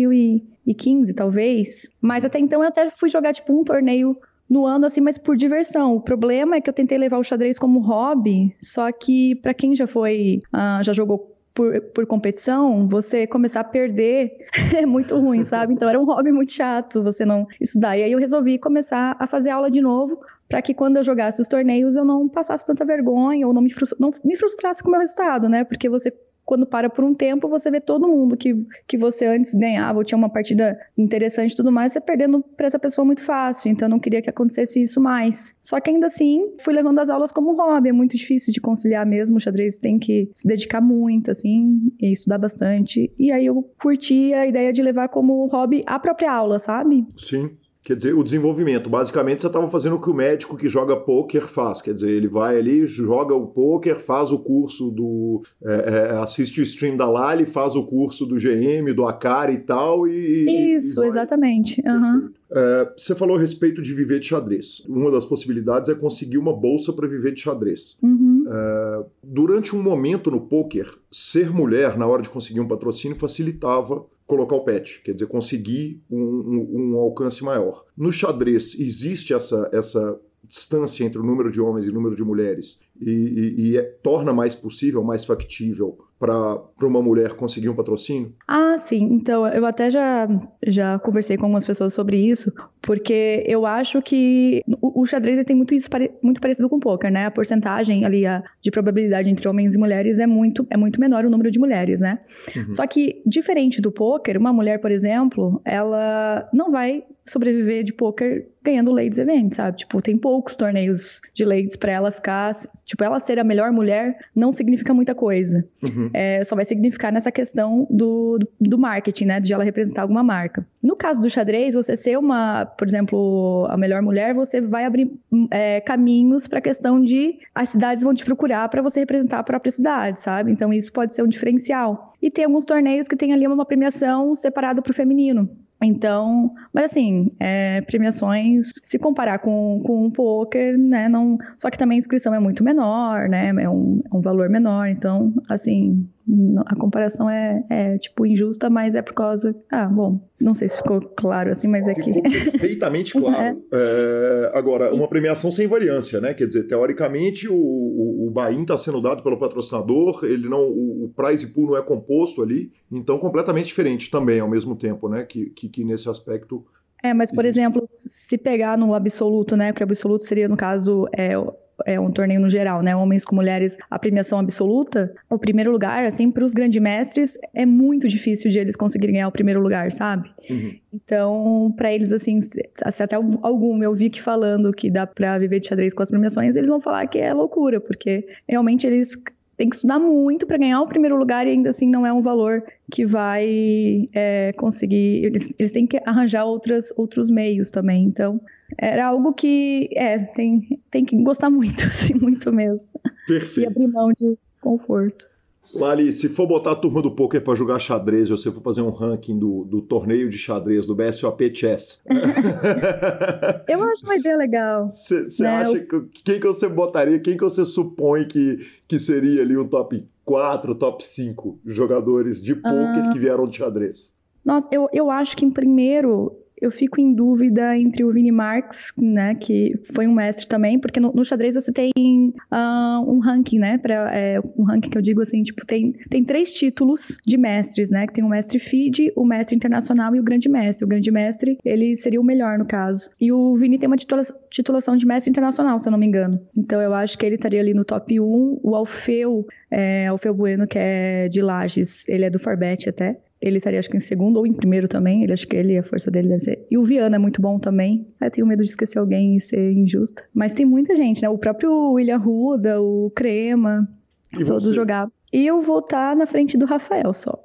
2015, talvez, mas até então eu até fui jogar tipo um torneio no ano, assim, mas por diversão. O problema é que eu tentei levar o xadrez como hobby, só que pra quem já jogou por competição, você começar a perder é muito ruim, sabe? Então era um hobby muito chato você não estudar. E aí eu resolvi começar a fazer aula de novo, para que quando eu jogasse os torneios eu não passasse tanta vergonha ou não me frustrasse com o meu resultado, né? Porque você, quando para por um tempo, você vê todo mundo que você antes ganhava ou tinha uma partida interessante e tudo mais, você perdendo para essa pessoa muito fácil. Então eu não queria que acontecesse isso mais. Só que ainda assim, fui levando as aulas como hobby. É muito difícil de conciliar mesmo. O xadrez tem que se dedicar muito, assim, e estudar bastante. E aí eu curti a ideia de levar como hobby a própria aula, sabe? Sim. Quer dizer, o desenvolvimento. Basicamente, você estava fazendo o que o médico que joga pôquer faz. Quer dizer, ele vai ali, joga o pôquer, faz o curso assiste o stream da Lali, faz o curso do GM, do Akari e tal. Isso, exatamente. Uhum. Você falou a respeito de viver de xadrez. Uma das possibilidades é conseguir uma bolsa para viver de xadrez. Uhum. Durante um momento no pôquer, ser mulher, na hora de conseguir um patrocínio, facilitava colocar o pet, quer dizer, conseguir um alcance maior. No xadrez, existe essa distância entre o número de homens e o número de mulheres e torna mais possível, mais factível para uma mulher conseguir um patrocínio? Ah, sim. Então, eu até já conversei com algumas pessoas sobre isso, porque eu acho que o xadrez tem muito isso muito parecido com o pôquer, né? A porcentagem ali de probabilidade entre homens e mulheres é muito menor o número de mulheres, né? Uhum. Só que, diferente do pôquer, uma mulher, por exemplo, ela não vai sobreviver de pôquer ganhando ladies events, sabe? Tipo, tem poucos torneios de ladies pra ela ficar... Tipo, ela ser a melhor mulher não significa muita coisa. Uhum. Só vai significar nessa questão do marketing, né? De ela representar alguma marca. No caso do xadrez, você ser por exemplo, a melhor mulher, você vai abrir caminhos pra questão de as cidades vão te procurar pra você representar a própria cidade, sabe? Então, isso pode ser um diferencial. E tem alguns torneios que tem ali uma premiação separada pro feminino. Então, mas assim, premiações, se comparar com um pôquer, né, não, só que também a inscrição é muito menor, né, é um valor menor, então, assim, a comparação tipo, injusta, mas é por causa, bom, não sei se ficou claro assim, mas é que... Ficou perfeitamente claro. Agora, uma premiação sem variância, né, quer dizer, teoricamente, o buy-in está sendo dado pelo patrocinador, o prize pool não é composto ali, então completamente diferente também, ao mesmo tempo, né, que nesse aspecto... mas, por exemplo, se pegar no absoluto, né, que o absoluto seria, no caso, um torneio no geral, né, homens com mulheres, a premiação absoluta, o primeiro lugar, assim, para os grandes mestres, é muito difícil de eles conseguirem ganhar o primeiro lugar, sabe? Uhum. Então, para eles, assim, se até algum eu vi que falando que dá para viver de xadrez com as premiações, eles vão falar que é loucura, porque realmente eles... Tem que estudar muito para ganhar o primeiro lugar e ainda assim não é um valor que vai conseguir... Eles têm que arranjar outros meios também. Então, era algo que tem que gostar muito, assim, muito mesmo. Perfeito. E abrir mão de conforto. Lali, se for botar a turma do poker para jogar xadrez, ou se for fazer um ranking do torneio de xadrez, do BSOP Chess... Eu acho uma ideia legal. Você acha quem que você botaria, quem que você supõe que seria ali o top 4, top 5 jogadores de poker que vieram de xadrez? Nossa, eu acho que em primeiro... Eu fico em dúvida entre o Vini Marques, né, que foi um mestre também, porque no xadrez você tem um ranking, né, um ranking que eu digo assim, tipo, tem 3 títulos de mestres, né, que tem o mestre FIDE, o mestre internacional e o grande mestre. O grande mestre, ele seria o melhor no caso. E o Vini tem uma titulação de mestre internacional, se eu não me engano. Então eu acho que ele estaria ali no top 1. O Alfeu Bueno, que é de Lages, ele é do Forbet até. Ele estaria, acho que em segundo ou em primeiro também. Acho que a força dele deve ser... E o Viana é muito bom também. Eu tenho medo de esquecer alguém e ser injusta. Mas tem muita gente, né? O próprio William Ruda, o Crema, e todos jogavam. E eu vou estar na frente do Rafael só.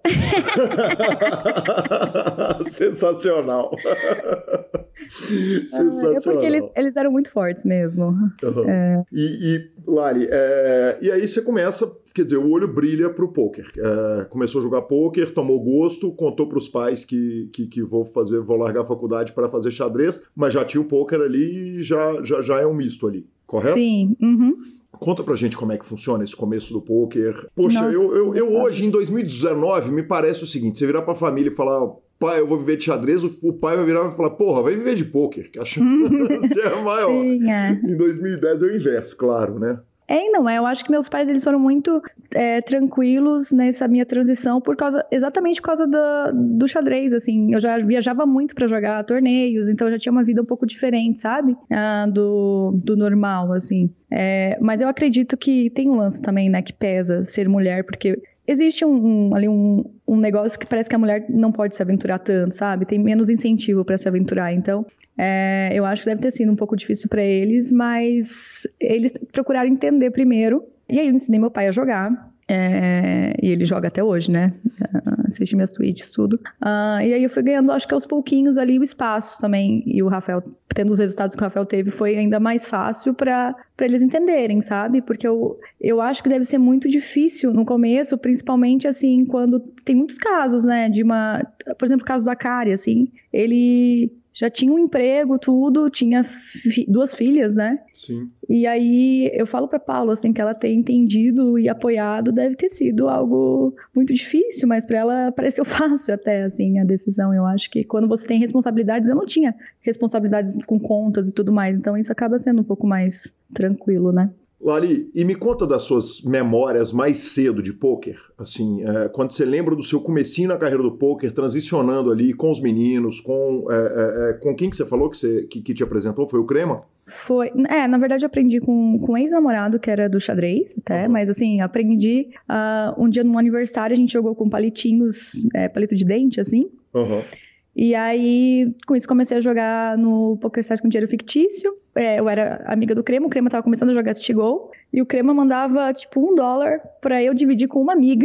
Sensacional. Sensacional. Porque eles eram muito fortes mesmo. Uhum. E Lali, e aí você começa... Quer dizer, o olho brilha pro pôquer. Começou a jogar pôquer, tomou gosto, contou pros pais que vou largar a faculdade para fazer xadrez, mas já tinha o pôquer ali e já é um misto ali, correto? Sim. Uhum. Conta pra gente como é que funciona esse começo do pôquer. Poxa, nossa, eu hoje, em 2019, me parece o seguinte, você virar pra família e falar... Pai, eu vou viver de xadrez, o pai vai virar e vai falar, porra, vai viver de pôquer, que a chance é maior. Sim, Em 2010 é o inverso, claro, né? É e não é. Eu acho que meus pais, eles foram muito tranquilos nessa minha transição exatamente por causa do xadrez, assim. Eu já viajava muito pra jogar torneios, então eu já tinha uma vida um pouco diferente, sabe? Do normal, assim. Mas eu acredito que tem um lance também, né, que pesa ser mulher, porque existe um negócio que parece que a mulher não pode se aventurar tanto, sabe? Tem menos incentivo pra se aventurar. Então, eu acho que deve ter sido um pouco difícil pra eles, mas eles procuraram entender primeiro. E aí eu ensinei meu pai a jogar. E ele joga até hoje, né? Assiste minhas tweets, tudo. E aí eu fui ganhando, acho que aos pouquinhos ali, o espaço também. E o Rafael, tendo os resultados que o Rafael teve, foi ainda mais fácil pra eles entenderem, sabe? Porque eu acho que deve ser muito difícil no começo, principalmente, assim, quando tem muitos casos, né? Por exemplo, o caso da Kari, assim. Ele já tinha um emprego, tudo, tinha 2 filhas, né? Sim. E aí eu falo pra Paula, assim, que ela ter entendido e apoiado deve ter sido algo muito difícil, mas pra ela pareceu fácil até, assim, a decisão. Eu acho que quando você tem responsabilidades, eu não tinha responsabilidades com contas e tudo mais, então isso acaba sendo um pouco mais tranquilo, né? Lali, e me conta das suas memórias mais cedo de pôquer, assim, quando você lembra do seu comecinho na carreira do pôquer, transicionando ali com os meninos, com quem que você falou que te apresentou? Foi o Crema? Foi, na verdade eu aprendi com um ex-namorado que era do xadrez até, mas assim, aprendi um dia no aniversário, a gente jogou com palitinhos, palito de dente, assim. E aí, com isso, comecei a jogar no PokerStars com dinheiro fictício. Eu era amiga do Crema, o Crema tava começando a jogar City Go, e o Crema mandava, tipo, $1 pra eu dividir com uma amiga.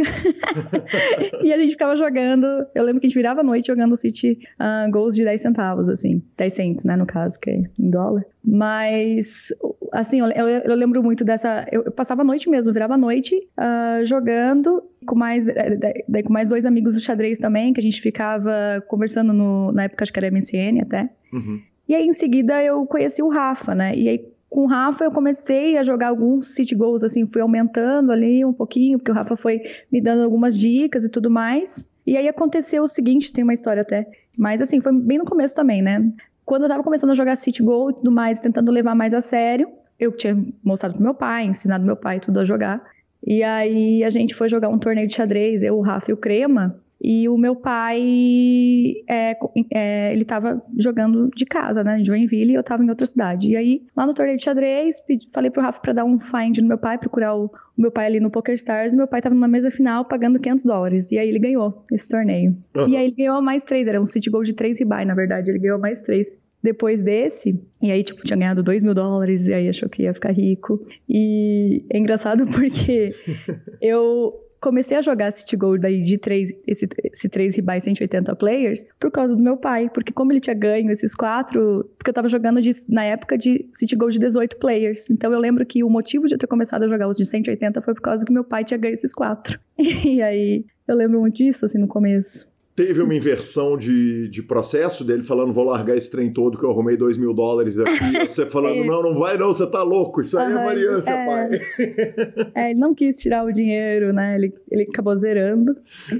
E a gente ficava jogando, eu lembro que a gente virava a noite jogando City Goals de 10 centavos, assim. 10 cents, né, no caso, que é em dólar. Mas, assim, eu lembro muito dessa... Eu passava a noite mesmo, virava a noite jogando, com mais 2 amigos do xadrez também, que a gente ficava conversando na época, acho que era MSN até. E aí, em seguida, eu conheci o Rafa, né? E aí, com o Rafa, eu comecei a jogar alguns City Goals, assim, fui aumentando ali um pouquinho, porque o Rafa foi me dando algumas dicas e tudo mais. E aí, aconteceu o seguinte, tem uma história até, mas assim, foi bem no começo também, né? Quando eu tava começando a jogar City Go e tudo mais, tentando levar mais a sério, eu tinha mostrado pro meu pai, ensinado meu pai tudo a jogar. E aí, a gente foi jogar um torneio de xadrez, eu, o Rafa e o Crema. E o meu pai, ele tava jogando de casa, né, em Joinville, e eu tava em outra cidade. E aí, lá no torneio de xadrez, falei pro Rafa pra dar um find no meu pai, procurar o meu pai ali no PokerStars, e meu pai tava numa mesa final pagando $500. E aí ele ganhou esse torneio. E aí ele ganhou mais 3, era um City Goal de 3 rebuy, na verdade, ele ganhou mais 3. Depois desse, e aí, tipo, tinha ganhado $2.000, e aí achou que ia ficar rico. E é engraçado porque eu comecei a jogar City Go daí de 3 rebuy 180 players por causa do meu pai, porque como ele tinha ganho esses 4, porque eu tava jogando na época de City Go de 18 players, então eu lembro que o motivo de eu ter começado a jogar os de 180 foi por causa que meu pai tinha ganho esses 4. E aí, eu lembro muito disso, assim, no começo. Teve uma inversão de processo dele falando, vou largar esse trem todo que eu arrumei $2.000 aqui, você falando, não vai não, você tá louco, isso aí é variância, pai. Ele não quis tirar o dinheiro, né, ele acabou zerando,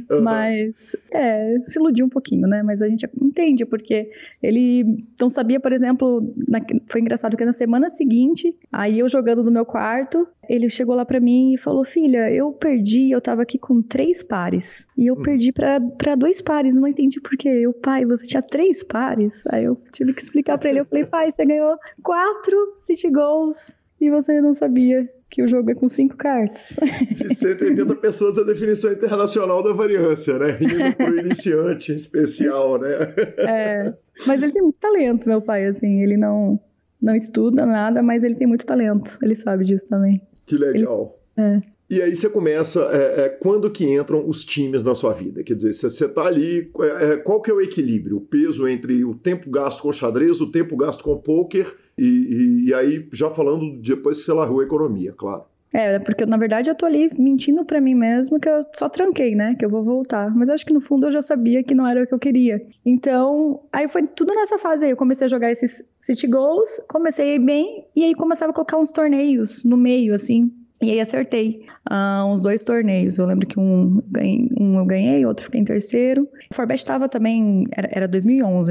mas se iludiu um pouquinho, né, mas a gente entende, porque ele não sabia, por exemplo, foi engraçado que na semana seguinte, aí eu jogando no meu quarto, ele chegou lá pra mim e falou, filha, eu tava aqui com 3 pares, e eu perdi pra 2 pares, não entendi por quê. Eu, pai, você tinha 3 pares? Aí eu tive que explicar pra ele, eu falei, pai, você ganhou 4 City Goals, e você não sabia que o jogo é com 5 cartas. De 180 pessoas a definição internacional da variância, né? Indo pro iniciante especial, né? Mas ele tem muito talento, meu pai, assim, ele não estuda nada, mas ele tem muito talento, ele sabe disso também. Que legal. E aí você começa, quando que entram os times na sua vida? Quer dizer, você tá ali, qual que é o equilíbrio? O peso entre o tempo gasto com xadrez, o tempo gasto com pôquer, e aí já falando depois que você largou a economia, claro. Porque na verdade eu tô ali mentindo pra mim mesma que eu só tranquei, né, que eu vou voltar. Mas acho que no fundo eu já sabia que não era o que eu queria. Então, aí foi tudo nessa fase aí. Eu comecei a jogar esses City Goals, comecei a ir bem, e aí começava a colocar uns torneios no meio, assim. E aí acertei uns 2 torneios. Eu lembro que um eu ganhei, outro fiquei em terceiro. O Forbet tava também, era 2011, né?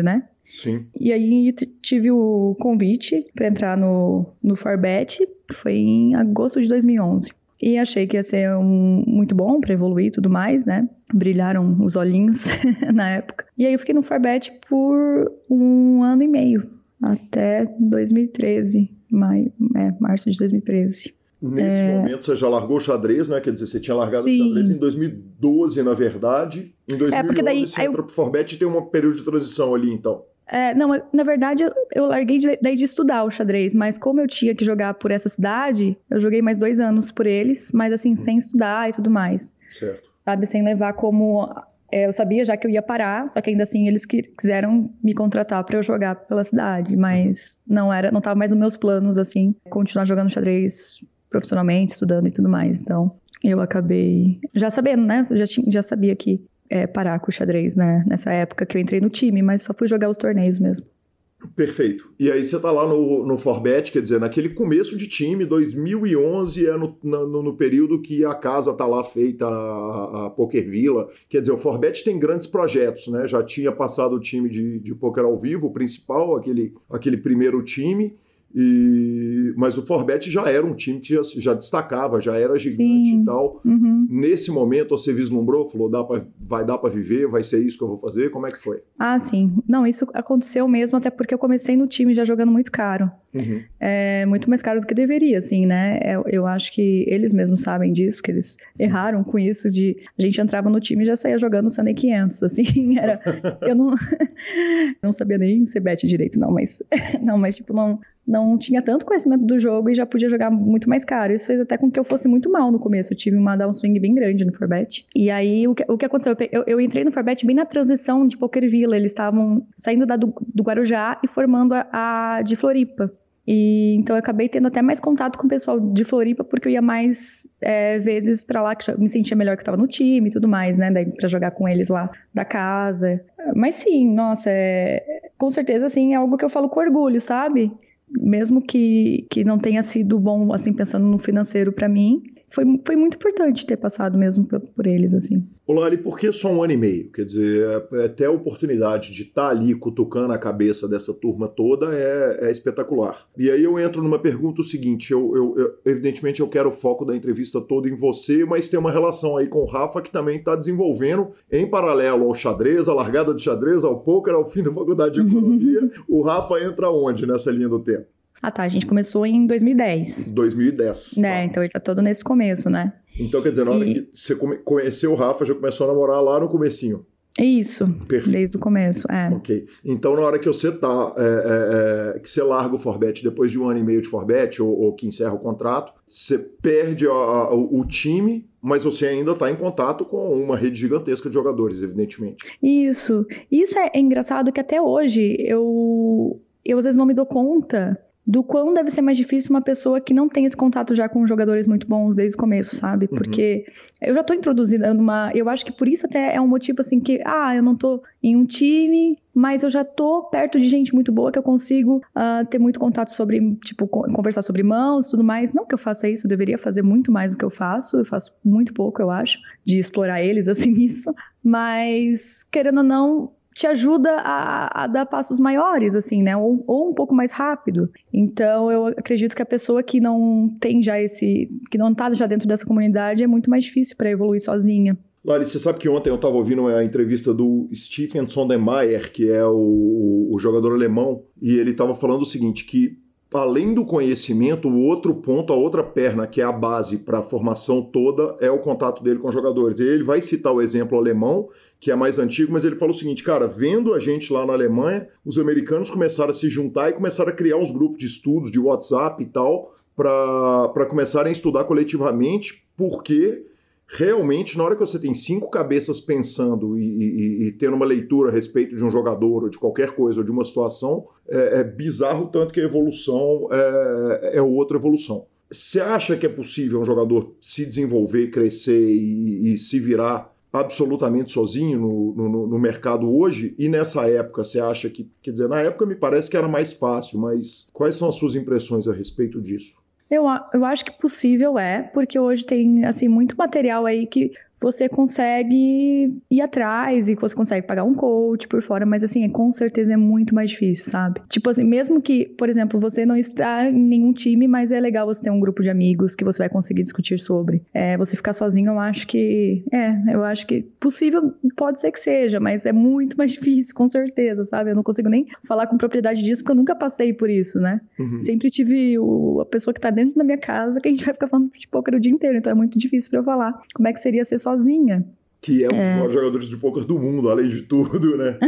Sim. E aí tive o convite para entrar no Forbet, que foi em agosto de 2011. E achei que ia ser muito bom para evoluir e tudo mais, né? Brilharam os olhinhos na época. E aí eu fiquei no Forbet por 1 ano e meio, até 2013, março de 2013. Nesse momento você já largou o xadrez, né? Quer dizer, você tinha largado Sim. o xadrez em 2012, na verdade. Em 2011 porque daí você entra pro Forbet e tem um período de transição ali, então. Não, na verdade eu larguei daí de estudar o xadrez, mas como eu tinha que jogar por essa cidade, eu joguei mais 2 anos por eles, mas assim, sem estudar e tudo mais. Certo. Sabe, sem levar como... eu sabia já que eu ia parar, só que ainda assim eles quiseram me contratar pra eu jogar pela cidade, mas não tava mais nos meus planos, assim, continuar jogando xadrez profissionalmente, estudando e tudo mais. Então, eu acabei já sabendo, né? Já sabia que parar com o xadrez, né? Nessa época que eu entrei no time, mas só fui jogar os torneios mesmo. Perfeito. E aí você tá lá no Forbet, quer dizer, naquele começo de time, 2011 é no período que a casa tá lá feita, a Poker Villa. Quer dizer, o Forbet tem grandes projetos, né? Já tinha passado o time de poker ao vivo, o principal, aquele primeiro time. Mas o Forbet já era um time que já destacava, já era gigante. Sim. E tal. Uhum. Nesse momento você vislumbrou, falou, vai dar para viver, vai ser isso que eu vou fazer? Como é que foi? Ah, sim. Não, isso aconteceu mesmo, até porque eu comecei no time já jogando muito caro. Uhum. Muito mais caro do que deveria, assim, né? Eu acho que eles mesmos sabem disso, que eles erraram com isso de... A gente entrava no time e já saía jogando Sunday 500, assim, eu não sabia nem ser bet direito, não, mas tipo, não tinha tanto conhecimento do jogo e já podia jogar muito mais caro. Isso fez até com que eu fosse muito mal no começo. Eu tive uma downswing bem grande no Forbet. E aí, o que aconteceu? Eu entrei no Forbet bem na transição de Poker Villa. Eles estavam saindo do Guarujá e formando a de Floripa. E então eu acabei tendo até mais contato com o pessoal de Floripa, porque eu ia mais vezes pra lá, que eu me sentia melhor que eu tava no time e tudo mais, né? Daí pra jogar com eles lá da casa. Mas sim, nossa, com certeza, assim, é algo que eu falo com orgulho, sabe? Mesmo que não tenha sido bom, assim, pensando no financeiro pra mim, foi muito importante ter passado mesmo por eles, assim. Ô Lali, por que só 1 ano e meio? Quer dizer, até a oportunidade de estar ali cutucando a cabeça dessa turma toda é espetacular. E aí eu entro numa pergunta o seguinte, evidentemente eu quero o foco da entrevista toda em você, mas tem uma relação aí com o Rafa que também está desenvolvendo, em paralelo ao xadrez, à largada de xadrez, ao pôquer, ao fim da faculdade de economia. O Rafa entra onde nessa linha do tempo? Ah tá, a gente começou em 2010. 2010. Tá. Então ele tá todo nesse começo, né? Então quer dizer, na hora que você conheceu o Rafa, já começou a namorar lá no comecinho. Isso, perfeito. Desde o começo, Ok. Então na hora que você que você larga o Forbet depois de 1 ano e meio de Forbet, ou que encerra o contrato, você perde o time, mas você ainda está em contato com uma rede gigantesca de jogadores, evidentemente. Isso é engraçado que até hoje eu às vezes não me dou conta do quão deve ser mais difícil uma pessoa que não tem esse contato já com jogadores muito bons desde o começo, sabe? Porque eu já tô introduzida eu acho que por isso até é um motivo assim que, eu não tô em um time, mas eu já tô perto de gente muito boa que eu consigo ter muito contato sobre, tipo, conversar sobre mãos e tudo mais. Não que eu faça isso, eu deveria fazer muito mais do que eu faço muito pouco, eu acho, de explorar eles, assim, nisso. Mas, querendo ou não, te ajuda a dar passos maiores, assim, né? Ou um pouco mais rápido. Então, eu acredito que a pessoa que não tem já que não tá já dentro dessa comunidade, é muito mais difícil para evoluir sozinha. Lali, você sabe que ontem eu estava ouvindo a entrevista do Stephen Sondermeier, que é o jogador alemão, e ele estava falando o seguinte, que além do conhecimento, o outro ponto, a outra perna, que é a base para a formação toda, é o contato dele com os jogadores. E ele vai citar o exemplo alemão, que é mais antigo, mas ele fala o seguinte, cara, vendo a gente lá na Alemanha, os americanos começaram a se juntar e começaram a criar uns grupos de estudos, de WhatsApp e tal, para começarem a estudar coletivamente, porque realmente, na hora que você tem 5 cabeças pensando e tendo uma leitura a respeito de um jogador, ou de qualquer coisa, ou de uma situação, é bizarro tanto que a evolução é outra evolução. Você acha que é possível um jogador se desenvolver, crescer e se virar absolutamente sozinho no mercado hoje? E nessa época, você acha que... Quer dizer, na época me parece que era mais fácil, mas quais são as suas impressões a respeito disso? Eu acho que possível porque hoje tem, assim, muito material aí que você consegue ir atrás e você consegue pagar um coach por fora, mas assim, com certeza é muito mais difícil, sabe? Tipo assim, mesmo que, por exemplo, você não está em nenhum time, mas é legal você ter um grupo de amigos que você vai conseguir discutir sobre. Você ficar sozinho, eu acho que possível pode ser que seja, mas é muito mais difícil, com certeza, sabe? Eu não consigo nem falar com propriedade disso, porque eu nunca passei por isso, né? Uhum. Sempre tive a pessoa que tá dentro da minha casa, que a gente vai ficar falando de pôquer o dia inteiro, então é muito difícil pra eu falar como é que seria ser sozinha. Que é um dos maiores jogadores de pôquer do mundo, além de tudo, né?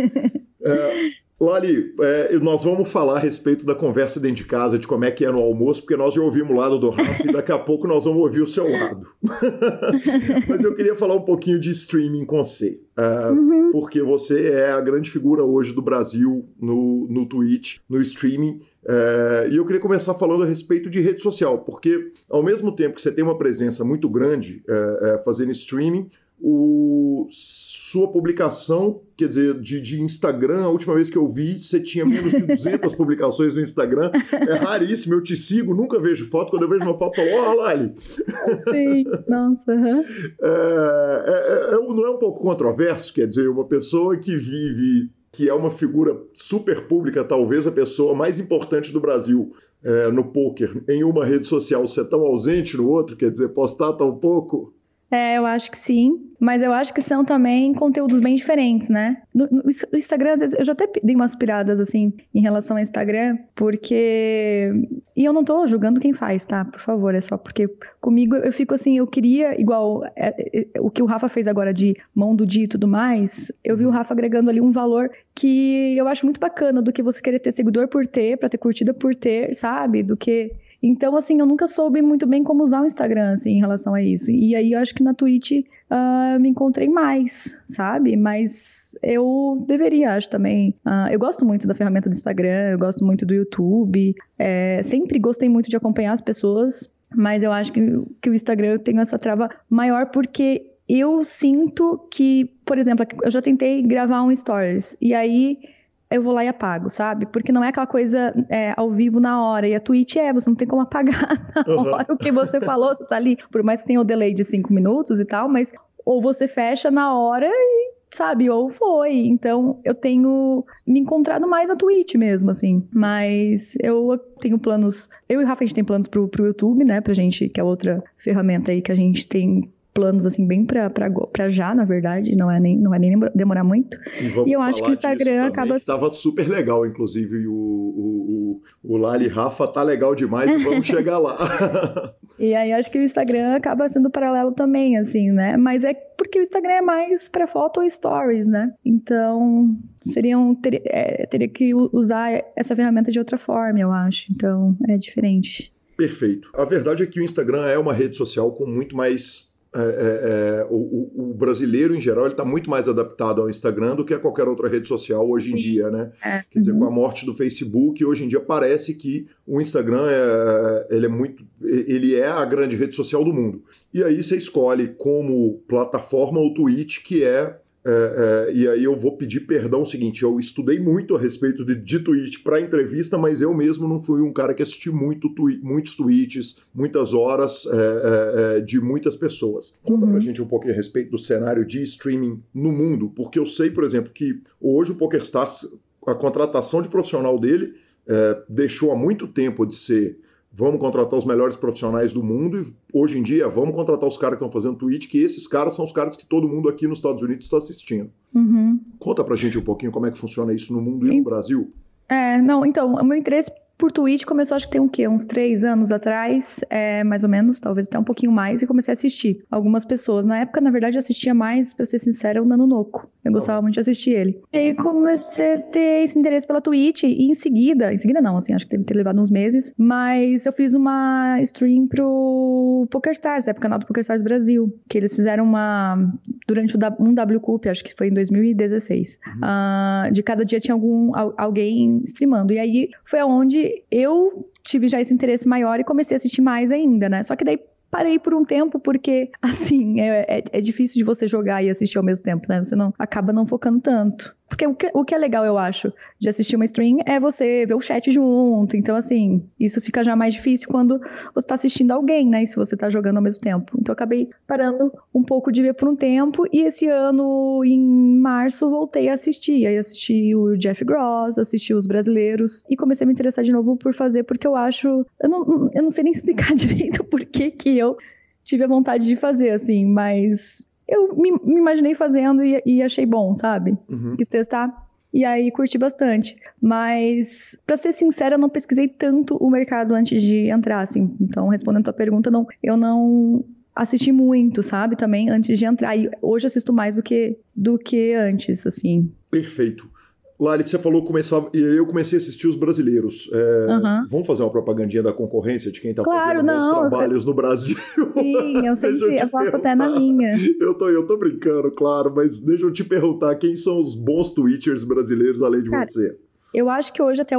Lali, nós vamos falar a respeito da conversa dentro de casa, de como é que é no almoço, porque nós já ouvimos o lado do Rafa e daqui a pouco nós vamos ouvir o seu lado. Mas eu queria falar um pouquinho de streaming com você, porque você é a grande figura hoje do Brasil no Twitch, no streaming, e eu queria começar falando a respeito de rede social, porque ao mesmo tempo que você tem uma presença muito grande fazendo streaming, sua publicação, quer dizer, de Instagram, a última vez que eu vi, você tinha menos de 200 publicações no Instagram. É raríssimo, eu te sigo, nunca vejo foto. Quando eu vejo uma foto, eu falo, Lali. Sim, nossa. Não é um pouco controverso? Quer dizer, uma pessoa que vive, que é uma figura super pública, talvez a pessoa mais importante do Brasil no pôquer, em uma rede social, ser tão ausente no outro, quer dizer, postar tão pouco? Eu acho que sim, mas eu acho que são também conteúdos bem diferentes, né? No Instagram, às vezes, eu já até dei umas piradas, assim, em relação ao Instagram, porque... E eu não tô julgando quem faz, tá? Por favor, é só porque comigo eu fico assim, eu queria, igual o que o Rafa fez agora de mão do dia e tudo mais, eu vi o Rafa agregando ali um valor que eu acho muito bacana do que você querer ter seguidor por ter, pra ter curtida por ter, sabe? Do que... Então, assim, eu nunca soube muito bem como usar o Instagram, assim, em relação a isso. E aí, eu acho que na Twitch me encontrei mais, sabe? Mas eu deveria, acho, também. Eu gosto muito da ferramenta do Instagram, eu gosto muito do YouTube. Sempre gostei muito de acompanhar as pessoas, mas eu acho que o Instagram tem essa trava maior porque eu sinto que, por exemplo, eu já tentei gravar um Stories, e aí... eu vou lá e apago, sabe? Porque não é aquela coisa ao vivo na hora. E a Twitch você não tem como apagar na hora o que você falou, você tá ali. Por mais que tenha o delay de 5 minutos e tal, mas ou você fecha na hora e, sabe, ou foi. Então, eu tenho me encontrado mais na Twitch mesmo, assim. Mas eu tenho planos... Eu e o Rafa, a gente tem planos pro YouTube, né? Pra gente, que é outra ferramenta aí que a gente tem... planos, assim, bem pra já, na verdade, não vai nem demorar muito. E eu acho que o Instagram acaba... Estava super legal, inclusive, o Lali Rafa tá legal demais e vamos chegar lá. E aí, acho que o Instagram acaba sendo paralelo também, assim, né? Mas é porque o Instagram é mais pra foto ou stories, né? Então, teria que usar essa ferramenta de outra forma, eu acho. Então, é diferente. Perfeito. A verdade é que o Instagram é uma rede social com muito mais... o brasileiro, em geral, ele está muito mais adaptado ao Instagram do que a qualquer outra rede social hoje em dia, né? Quer dizer, com a morte do Facebook, hoje em dia parece que o Instagram ele é a grande rede social do mundo. E aí você escolhe como plataforma o Twitch, que e aí eu vou pedir perdão o seguinte, eu estudei muito a respeito de Twitch para entrevista, mas eu mesmo não fui um cara que assisti muitos tweets, muitas horas de muitas pessoas. Conta pra gente um pouquinho a respeito do cenário de streaming no mundo, porque eu sei, por exemplo, que hoje o PokerStars, a contratação de profissional dele deixou há muito tempo de ser vamos contratar os melhores profissionais do mundo e hoje em dia vamos contratar os caras que estão fazendo Twitch, que esses caras são os caras que todo mundo aqui nos Estados Unidos está assistindo. Conta pra gente um pouquinho como é que funciona isso no mundo e no Brasil. Então, o meu interesse por Twitch começou, acho que tem uns 3 anos atrás, mais ou menos, talvez até um pouquinho mais, e comecei a assistir algumas pessoas. Na época, na verdade, eu assistia mais, pra ser sincera, o Nano Noco. Eu gostava muito de assistir ele. E aí comecei a ter esse interesse pela Twitch, e em seguida não, assim, acho que deve ter levado uns meses, mas eu fiz uma stream pro PokerStars, canal do PokerStars Brasil, que eles fizeram durante um WCUP, acho que foi em 2016. De cada dia tinha alguém streamando, e aí foi aonde eu tive já esse interesse maior e comecei a assistir mais ainda, né? Só que daí parei por um tempo, porque, assim, é difícil de você jogar e assistir ao mesmo tempo, né? Você acaba não focando tanto. Porque o que é legal, eu acho, de assistir uma stream é você ver o chat junto. Então, assim, isso fica já mais difícil quando você tá assistindo alguém, né? E se você tá jogando ao mesmo tempo. Então, eu acabei parando um pouco de ver por um tempo. E esse ano, em março, voltei a assistir. Aí assisti o Jeff Gross, assisti os brasileiros. E comecei a me interessar de novo por fazer, porque eu acho... Eu não sei nem explicar direito por que eu tive a vontade de fazer, assim, mas... Eu me imaginei fazendo e achei bom, sabe? Quis testar. E aí curti bastante. Mas, pra ser sincera, eu não pesquisei tanto o mercado antes de entrar, assim. Então, respondendo a tua pergunta, eu não assisti muito, sabe? Também antes de entrar. E hoje assisto mais do que antes, assim. Perfeito. Lari, você falou que eu comecei a assistir os brasileiros. Vamos fazer uma propagandinha da concorrência de quem está fazendo bons trabalhos no Brasil? Sim, eu faço até na minha. Eu tô brincando, claro, mas deixa eu te perguntar, quem são os bons Twitchers brasileiros além de você? Eu acho que hoje até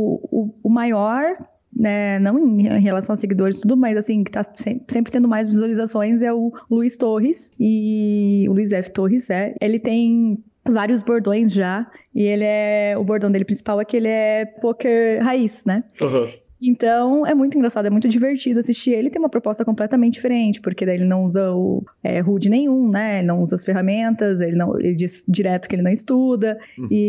o maior, né, não em relação a seguidores e tudo, mas assim, que tá sempre tendo mais visualizações é o Luiz Torres, o Luiz F. Torres, ele tem vários bordões já, e o bordão dele principal é que ele é poker raiz, né? Então, é muito engraçado, é muito divertido assistir ele. Tem uma proposta completamente diferente, porque daí ele não usa o HUD nenhum, né? Ele não usa as ferramentas, ele diz direto que ele não estuda.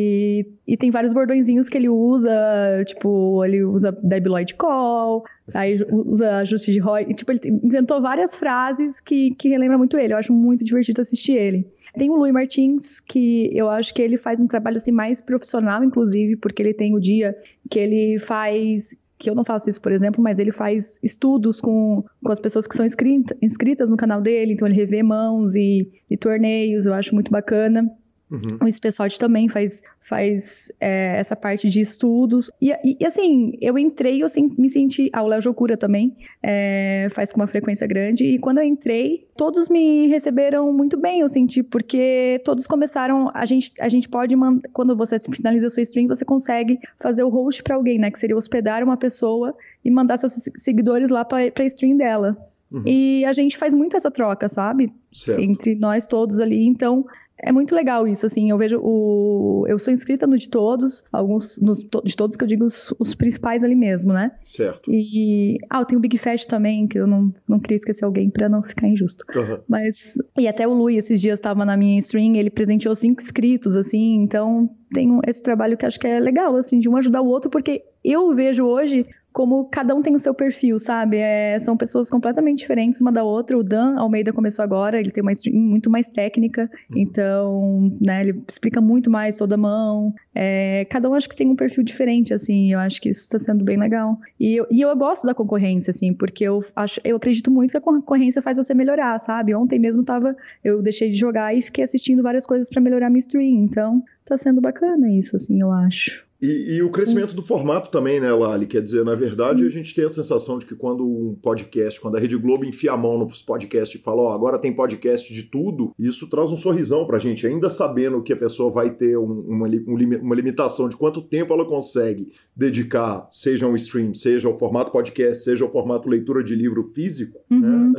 E tem vários bordõezinhos que ele usa, tipo, ele usa Debbie Lloyd Call, aí usa ajuste de ROI. Tipo, ele inventou várias frases que relembram muito ele. Eu acho muito divertido assistir ele. Tem o Luiz Martins, que eu acho que ele faz um trabalho assim, mais profissional, inclusive, porque ele tem o dia que ele faz... que eu não faço isso, por exemplo, mas ele faz estudos com as pessoas que são inscritas no canal dele, então ele revê mãos e torneios, eu acho muito bacana. O Spessot também faz essa parte de estudos. E assim, eu entrei, assim, me senti... o Léo Jokura também faz com uma frequência grande. E quando eu entrei, todos me receberam muito bem, eu senti, porque todos começaram... A gente pode mandar... Quando você finaliza a sua stream, você consegue fazer o host para alguém, né? Que seria hospedar uma pessoa e mandar seus seguidores lá para a stream dela. E a gente faz muito essa troca, sabe? Certo. Entre nós todos ali, então... É muito legal isso, assim, eu vejo eu sou inscrita no de todos, de todos que eu digo os principais ali mesmo, né? Certo. E, tem o Big Fat também, que eu não queria esquecer alguém pra não ficar injusto. Mas, e até o Lui, esses dias estava na minha stream, ele presenteou 5 inscritos, assim, então tem esse trabalho que acho que é legal, assim, de um ajudar o outro, porque eu vejo hoje como cada um tem o seu perfil, sabe? São pessoas completamente diferentes uma da outra. O Dan Almeida começou agora, ele tem uma stream muito mais técnica, então, né, ele explica muito mais toda a mão. Cada um acho que tem um perfil diferente, assim, eu acho que isso está sendo bem legal. E eu gosto da concorrência, assim, porque eu acredito muito que a concorrência faz você melhorar, sabe? Ontem mesmo eu deixei de jogar e fiquei assistindo várias coisas para melhorar minha stream, então tá sendo bacana isso, assim, eu acho. E o crescimento do formato também, né, Lali? Quer dizer, na verdade, a gente tem a sensação de que quando a Rede Globo enfia a mão nos podcasts e fala, agora tem podcast de tudo, isso traz um sorrisão pra gente, ainda sabendo que a pessoa vai ter uma limitação de quanto tempo ela consegue dedicar, seja um stream, seja o formato podcast, seja o formato leitura de livro físico, né?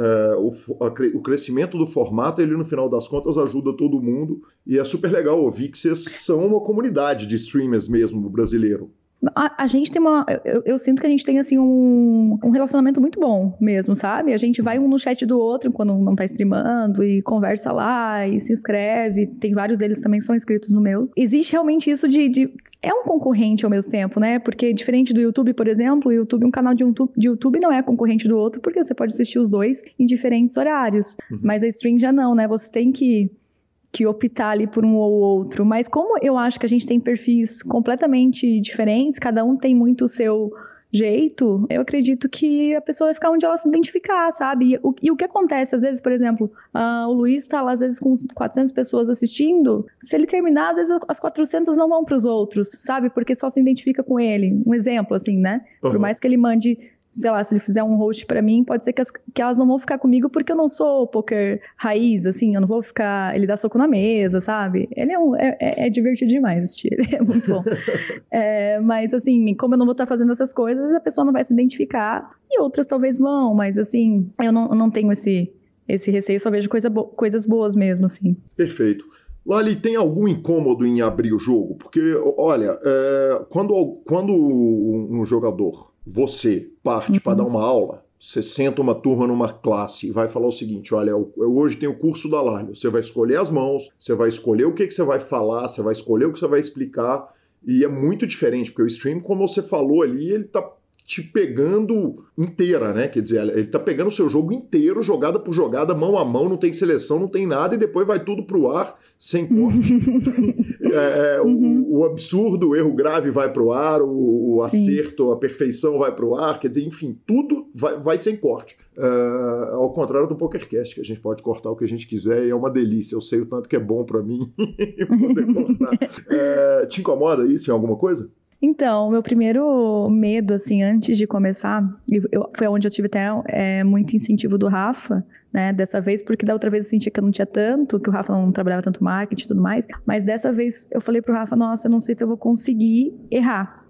O crescimento do formato, ele no final das contas ajuda todo mundo, e é super legal ouvir que vocês são uma comunidade de streamers mesmo, brasileiro. A gente tem eu sinto que a gente tem, assim, um relacionamento muito bom mesmo, sabe? A gente vai um no chat do outro quando não tá streamando e conversa lá e se inscreve. Tem vários deles também que são inscritos no meu. Existe realmente isso é um concorrente ao mesmo tempo, né? Porque diferente do YouTube, por exemplo, um canal de YouTube não é concorrente do outro porque você pode assistir os dois em diferentes horários. Mas a stream já não, né? Você tem que optar ali por um ou outro. Mas como eu acho que a gente tem perfis completamente diferentes, cada um tem muito o seu jeito, eu acredito que a pessoa vai ficar onde ela se identificar, sabe? E o que acontece, às vezes, por exemplo, o Luiz tá lá, às vezes, com 400 pessoas assistindo, se ele terminar, às vezes, as 400 não vão pros outros, sabe? Porque só se identifica com ele. Um exemplo, assim, né? Por mais que ele mande sei lá, se ele fizer um host pra mim, pode ser que elas não vão ficar comigo porque eu não sou poker raiz, assim, eu não vou ficar... Ele dá soco na mesa, sabe? Ele é divertido demais assistir, ele é muito bom. Mas, assim, como eu não vou estar fazendo essas coisas, a pessoa não vai se identificar, e outras talvez vão, mas, assim, eu não tenho esse receio, só vejo coisas boas mesmo, assim. Perfeito. Lali, tem algum incômodo em abrir o jogo? Porque, olha, quando um jogador, você, parte para dar uma aula, você senta uma turma numa classe e vai falar o seguinte, olha, eu hoje tenho o curso da Lali, você vai escolher as mãos, você vai escolher o que você vai falar, você vai escolher o que você vai explicar, e é muito diferente, porque o stream, como você falou ali, ele tá te pegando inteira, né? Quer dizer, ele tá pegando o seu jogo inteiro, jogada por jogada, mão a mão, não tem seleção, não tem nada, e depois vai tudo pro ar, sem corte. O absurdo, o erro grave vai pro ar, o acerto, a perfeição vai pro ar, quer dizer, enfim, tudo vai sem corte. Ao contrário do PokerCast, que a gente pode cortar o que a gente quiser e é uma delícia. Eu sei o tanto que é bom pra mim poder cortar. Te incomoda isso em alguma coisa? Então, meu primeiro medo, assim, antes de começar, foi onde eu tive até muito incentivo do Rafa, né, dessa vez, porque da outra vez eu sentia que eu não tinha tanto, que o Rafa não trabalhava tanto marketing e tudo mais, mas dessa vez eu falei pro Rafa, nossa, eu não sei se eu vou conseguir errar,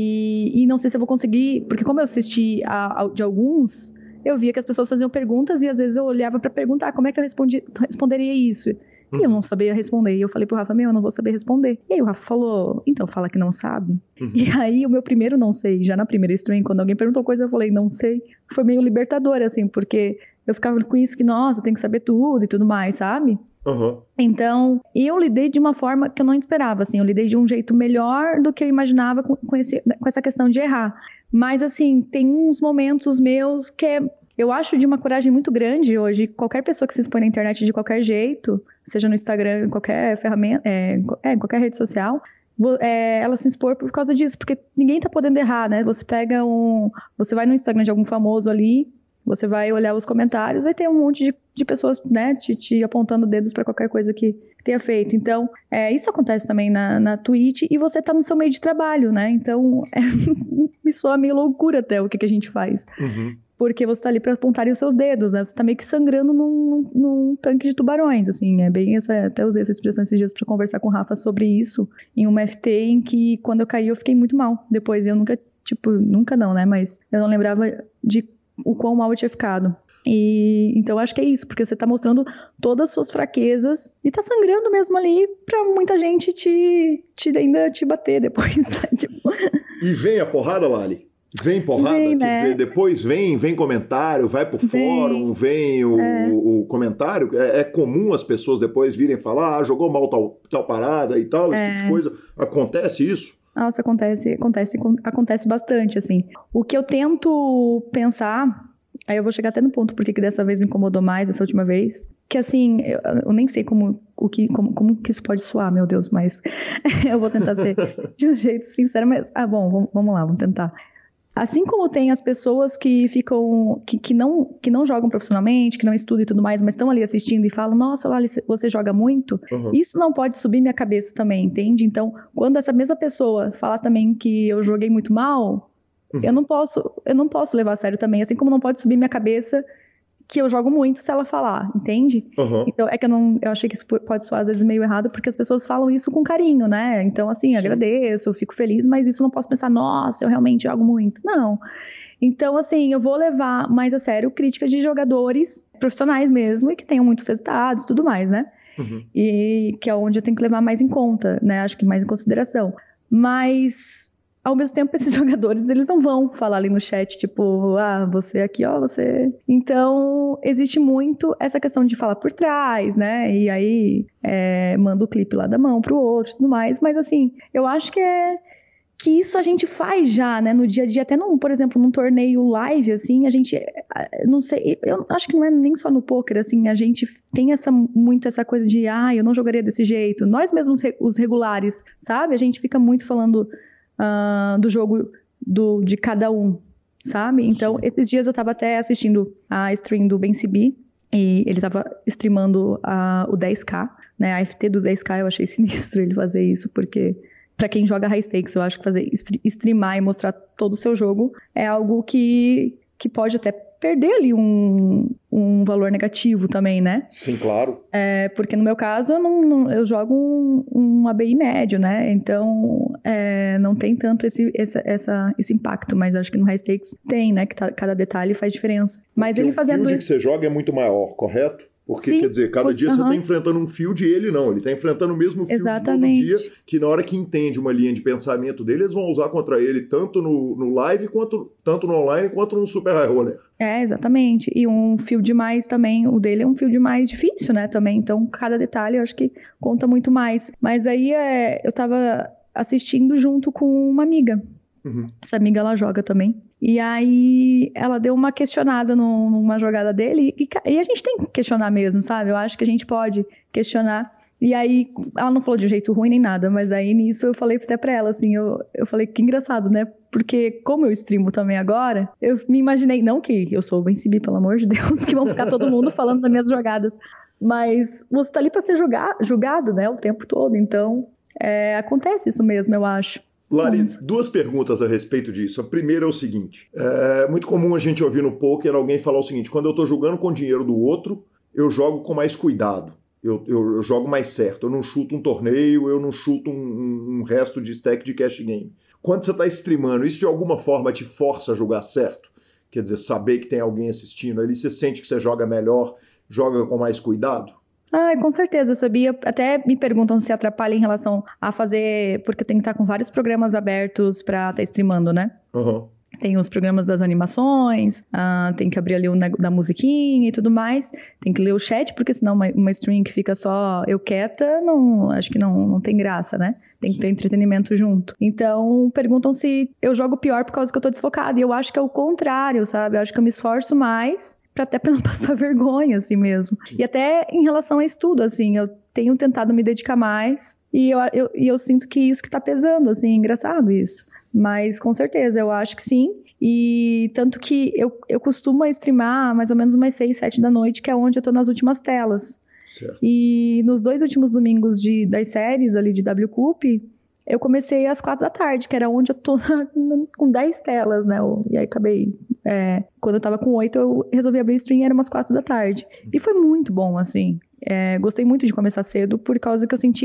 e não sei se eu vou conseguir, porque como eu assisti de alguns, eu via que as pessoas faziam perguntas e às vezes eu olhava pra perguntar como é que eu responderia isso. E eu não sabia responder. E eu falei pro Rafa, eu não vou saber responder. E aí o Rafa falou, então fala que não sabe. E aí o meu primeiro não sei, já na primeira stream, quando alguém perguntou coisa, eu falei, não sei. Foi meio libertador, assim, porque eu ficava com isso que, nossa, tem que saber tudo e tudo mais, sabe? Então, eu lidei de uma forma que eu não esperava, assim, eu lidei de um jeito melhor do que eu imaginava com essa questão de errar. Mas, assim, tem uns momentos meus que eu acho de uma coragem muito grande hoje, qualquer pessoa que se expõe na internet de qualquer jeito, seja no Instagram, em qualquer ferramenta, em qualquer rede social, ela se expor por causa disso, porque ninguém tá podendo errar, né? Você vai no Instagram de algum famoso ali, você vai olhar os comentários, vai ter um monte de pessoas, né, te apontando dedos para qualquer coisa que tenha feito. Então, isso acontece também na Twitch, e você tá no seu meio de trabalho, né? Então, me soa meio loucura até o que a gente faz. Porque você tá ali para apontarem os seus dedos, né? Você tá meio que sangrando num tanque de tubarões, assim. É bem até usei essa expressão esses dias para conversar com o Rafa sobre isso, em uma FT em que, quando eu caí, eu fiquei muito mal. Depois, eu nunca não, né? Mas eu não lembrava de o quão mal eu tinha ficado. E então acho que é isso, porque você tá mostrando todas as suas fraquezas e tá sangrando mesmo ali pra muita gente ainda te bater depois, né? E vem a porrada, Lali? Vem porrada, quer dizer, depois vem comentário, vai pro fórum, vem o comentário. É comum as pessoas depois virem falar, jogou mal tal parada e tal, esse tipo de coisa. Acontece isso? Nossa, acontece bastante, assim. O que eu tento pensar, aí eu vou chegar até no ponto porque que dessa vez me incomodou mais, essa última vez, que assim, eu nem sei como que isso pode soar, meu Deus, mas eu vou tentar ser de um jeito sincero, mas, bom, vamos lá, vamos tentar. Assim como tem as pessoas que ficam, que não jogam profissionalmente, que não estudam e tudo mais, mas estão ali assistindo e falam, nossa, Lali, você joga muito? Isso não pode subir minha cabeça também, entende? Então, quando essa mesma pessoa falar também que eu joguei muito mal, eu não posso levar a sério também, assim como não pode subir minha cabeça que eu jogo muito se ela falar, entende? Então, é que eu achei que isso pode soar às vezes meio errado, porque as pessoas falam isso com carinho, né? Então, assim, agradeço, fico feliz, mas isso eu não posso pensar, nossa, eu realmente jogo muito. Não. Então, assim, eu vou levar mais a sério críticas de jogadores profissionais mesmo, e que tenham muitos resultados e tudo mais, né? E que é onde eu tenho que levar mais em conta, né? Acho que mais em consideração. Mas, ao mesmo tempo, esses jogadores, eles não vão falar ali no chat, tipo, você aqui, você... Então, existe muito essa questão de falar por trás, né? E aí, manda o clipe lá da mão pro outro e tudo mais. Mas, assim, eu acho que isso a gente faz já, né? No dia a dia, até, por exemplo, num torneio live, assim, a gente... Não sei, eu acho que não é nem só no poker, assim, a gente tem muito essa coisa de, eu não jogaria desse jeito. Nós mesmos, os regulares, sabe? A gente fica muito falando... do jogo de cada um, sabe? Então, esses dias eu tava até assistindo a stream do BenCB, e ele tava streamando o 10K, né? A FT do 10K, eu achei sinistro ele fazer isso, porque pra quem joga high stakes, eu acho que fazer streamar e mostrar todo o seu jogo é algo que pode até perder ali um valor negativo também, né? Sim, claro. Porque no meu caso, eu jogo um ABI médio, né? Então, não tem tanto esse impacto, mas acho que no high stakes tem, né? Que cada detalhe faz diferença. Mas porque ele fazendo o field que você joga é muito maior, correto? Porque, sim, quer dizer, cada dia você está enfrentando um field e ele não. Ele está enfrentando o mesmo field todo dia, que na hora que entende uma linha de pensamento dele, eles vão usar contra ele tanto no live, tanto no online, quanto no super high roller. Exatamente. E um field mais também, o dele é um field mais difícil, né, também. Então, cada detalhe eu acho que conta muito mais. Mas aí, eu tava assistindo junto com uma amiga. Uhum. Essa amiga, ela joga também. E aí, ela deu uma questionada numa jogada dele. E a gente tem que questionar mesmo, sabe? Eu acho que a gente pode questionar. E aí, ela não falou de um jeito ruim nem nada, mas aí nisso eu falei até pra ela, assim, eu falei que engraçado, né? Porque como eu streamo também agora, eu me imaginei, não que eu sou o BenCB, pelo amor de Deus, que vão ficar todo mundo falando das minhas jogadas, mas você tá ali pra ser julgado, né, o tempo todo, então acontece isso mesmo, eu acho. Lali, 2 perguntas a respeito disso. A primeira é o seguinte, é muito comum a gente ouvir no poker alguém falar o seguinte, quando eu tô jogando com o dinheiro do outro, eu jogo com mais cuidado. Eu jogo mais certo, eu não chuto um torneio, eu não chuto um resto de stack de cash game. Quando você está streamando, isso de alguma forma te força a jogar certo? Quer dizer, saber que tem alguém assistindo ali, você sente que você joga melhor, joga com mais cuidado? Com certeza, sabia. Até me perguntam se atrapalha em relação a fazer, porque tem que estar com vários programas abertos para estar streamando, né? Uhum. Tem os programas das animações, tem que abrir ali o da musiquinha e tudo mais. Tem que ler o chat, porque senão uma stream que fica só eu quieta, acho que não tem graça, né? Tem que ter entretenimento junto. Então, perguntam se eu jogo pior por causa que eu tô desfocada. E eu acho que é o contrário, sabe? Eu acho que eu me esforço mais até pra não passar vergonha, assim mesmo. E até em relação a estudo, assim, eu tenho tentado me dedicar mais. E eu sinto que isso que tá pesando, assim, é engraçado isso. Mas com certeza, eu acho que sim. E tanto que eu costumo streamar mais ou menos umas 6, 7 da noite, que é onde eu tô nas últimas telas. Certo. E nos 2 últimos domingos das séries ali de WCUP, eu comecei às 4 da tarde, que era onde eu tô com 10 telas, né? E aí acabei... quando eu tava com 8, eu resolvi abrir stream, era umas 4 da tarde. E foi muito bom, assim. Gostei muito de começar cedo, por causa que eu senti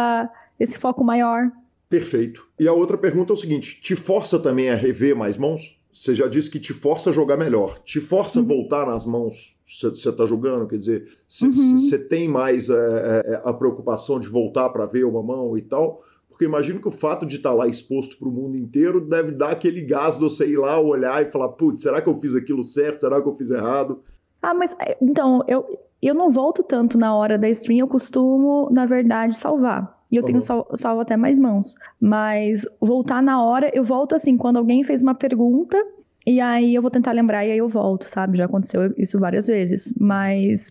esse foco maior. Perfeito. E a outra pergunta é o seguinte, te força também a rever mais mãos? Você já disse que te força a jogar melhor. Te força a voltar nas mãos você está jogando? Quer dizer, você tem mais a preocupação de voltar para ver uma mão e tal? Porque imagino que o fato de estar lá exposto para o mundo inteiro deve dar aquele gás de você ir lá, olhar e falar, putz, será que eu fiz aquilo certo? Será que eu fiz errado? Mas então, eu não volto tanto na hora da stream, eu costumo, na verdade, salvar. E eu tenho salvo até mais mãos. Mas voltar na hora, eu volto assim, quando alguém fez uma pergunta, e aí eu vou tentar lembrar e aí eu volto, sabe? Já aconteceu isso várias vezes. Mas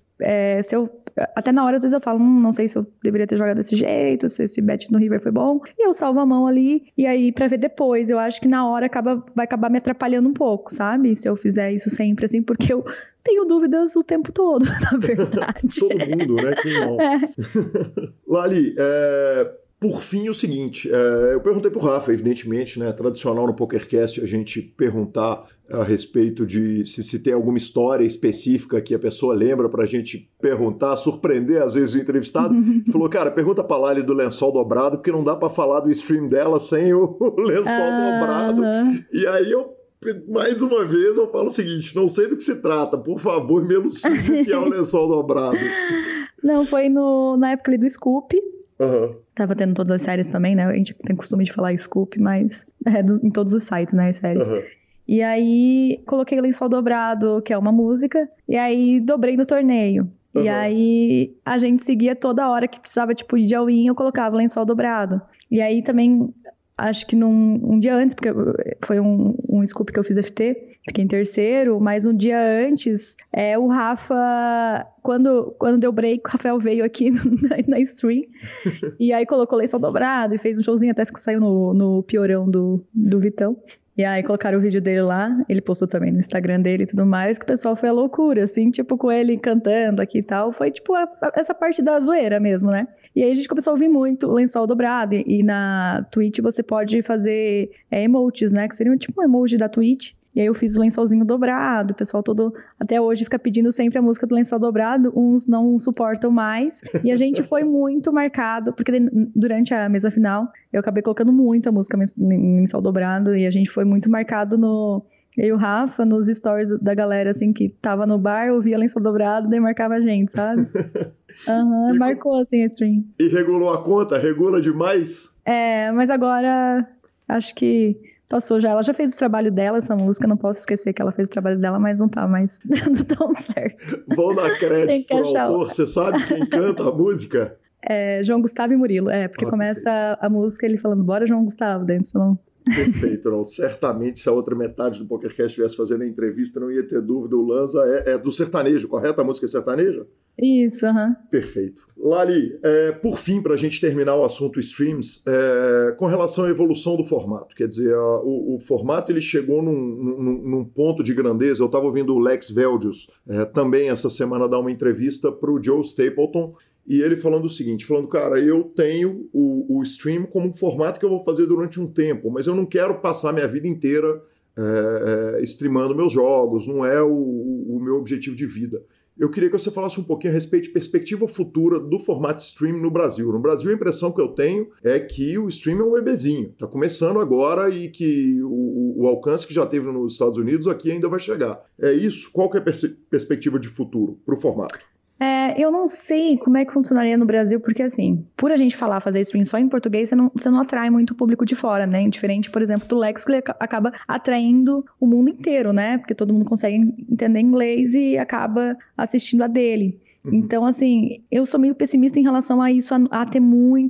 até na hora, às vezes eu falo, não sei se eu deveria ter jogado desse jeito, se esse bet no River foi bom. E eu salvo a mão ali, e aí pra ver depois. Eu acho que na hora vai acabar me atrapalhando um pouco, sabe? Se eu fizer isso sempre, assim, porque eu tenho dúvidas o tempo todo, na verdade. Todo mundo, né? Quem não? Lali, por fim, o seguinte, eu perguntei pro Rafa, evidentemente, né, tradicional no PokerCast a gente perguntar a respeito de se tem alguma história específica que a pessoa lembra pra gente perguntar, surpreender às vezes o entrevistado. Falou, cara, pergunta pra Lali do lençol dobrado, porque não dá pra falar do stream dela sem o lençol dobrado. E aí mais uma vez eu falo o seguinte, não sei do que se trata, por favor, me elucide o que é o lençol dobrado. Não, foi na época ali do Scoop. Uhum. Tava tendo todas as séries também, né? A gente tem costume de falar Scoop, mas em todos os sites, né? As séries. Uhum. E aí, coloquei o lençol dobrado, que é uma música, e aí dobrei no torneio. E aí, a gente seguia toda hora que precisava, tipo, de all-in, eu colocava o lençol dobrado. E aí também, acho que um dia antes, porque foi um scoop que eu fiz FT, fiquei em terceiro, mas um dia antes, o Rafa, quando deu break, o Rafael veio aqui na stream, e aí colocou o lençol dobrado e fez um showzinho até que saiu no piorão do Vitão. E aí colocaram o vídeo dele lá, ele postou também no Instagram dele e tudo mais, que o pessoal foi a loucura, assim, tipo, com ele cantando aqui e tal. Foi, tipo, essa parte da zoeira mesmo, né? E aí a gente começou a ouvir muito o Lençol Dobrado. E na Twitch você pode fazer emotes, né? Que seriam tipo um emoji da Twitch. E aí eu fiz o lençolzinho dobrado, o pessoal todo, até hoje, fica pedindo sempre a música do lençol dobrado, uns não suportam mais. E a gente foi muito marcado, porque durante a mesa final, eu acabei colocando muita música em lençol dobrado, e a gente foi muito marcado eu e o Rafa, nos stories da galera, assim, que tava no bar, ouvia lençol dobrado, daí marcava a gente, sabe? Marcou, assim, a stream. E regulou a conta? Regula demais? Mas agora, acho que passou já. Ela já fez o trabalho dela, essa música. Não posso esquecer que ela fez o trabalho dela, mas não tá mais dando tão certo. Vão dar crédito pro autor. Você sabe quem canta a música? João Gustavo e Murilo. Porque começa a música ele falando, bora João Gustavo, dentro, senão... Perfeito, não. Certamente, se a outra metade do PokerCast estivesse fazendo a entrevista, não ia ter dúvida. O Lanza é do sertanejo, correto? A música é sertaneja? Isso, Perfeito. Lali, por fim, para a gente terminar o assunto streams, com relação à evolução do formato, quer dizer, o formato ele chegou num ponto de grandeza. Eu estava ouvindo o Lex Veldius também essa semana dar uma entrevista para o Joe Stapleton, e ele falando o seguinte, cara, eu tenho o stream como um formato que eu vou fazer durante um tempo, mas eu não quero passar minha vida inteira streamando meus jogos, não é o meu objetivo de vida. Eu queria que você falasse um pouquinho a respeito de perspectiva futura do formato stream no Brasil. No Brasil, a impressão que eu tenho é que o stream é um bebezinho. Está começando agora e que o alcance que já teve nos Estados Unidos aqui ainda vai chegar. É isso? Qual que é a perspectiva de futuro para o formato? Eu não sei como é que funcionaria no Brasil, porque assim, por a gente fazer stream só em português, você não atrai muito o público de fora, né? Diferente, por exemplo, do Lex, que ele acaba atraindo o mundo inteiro, né? Porque todo mundo consegue entender inglês e acaba assistindo a dele. Então, assim, eu sou meio pessimista em relação a isso, a ter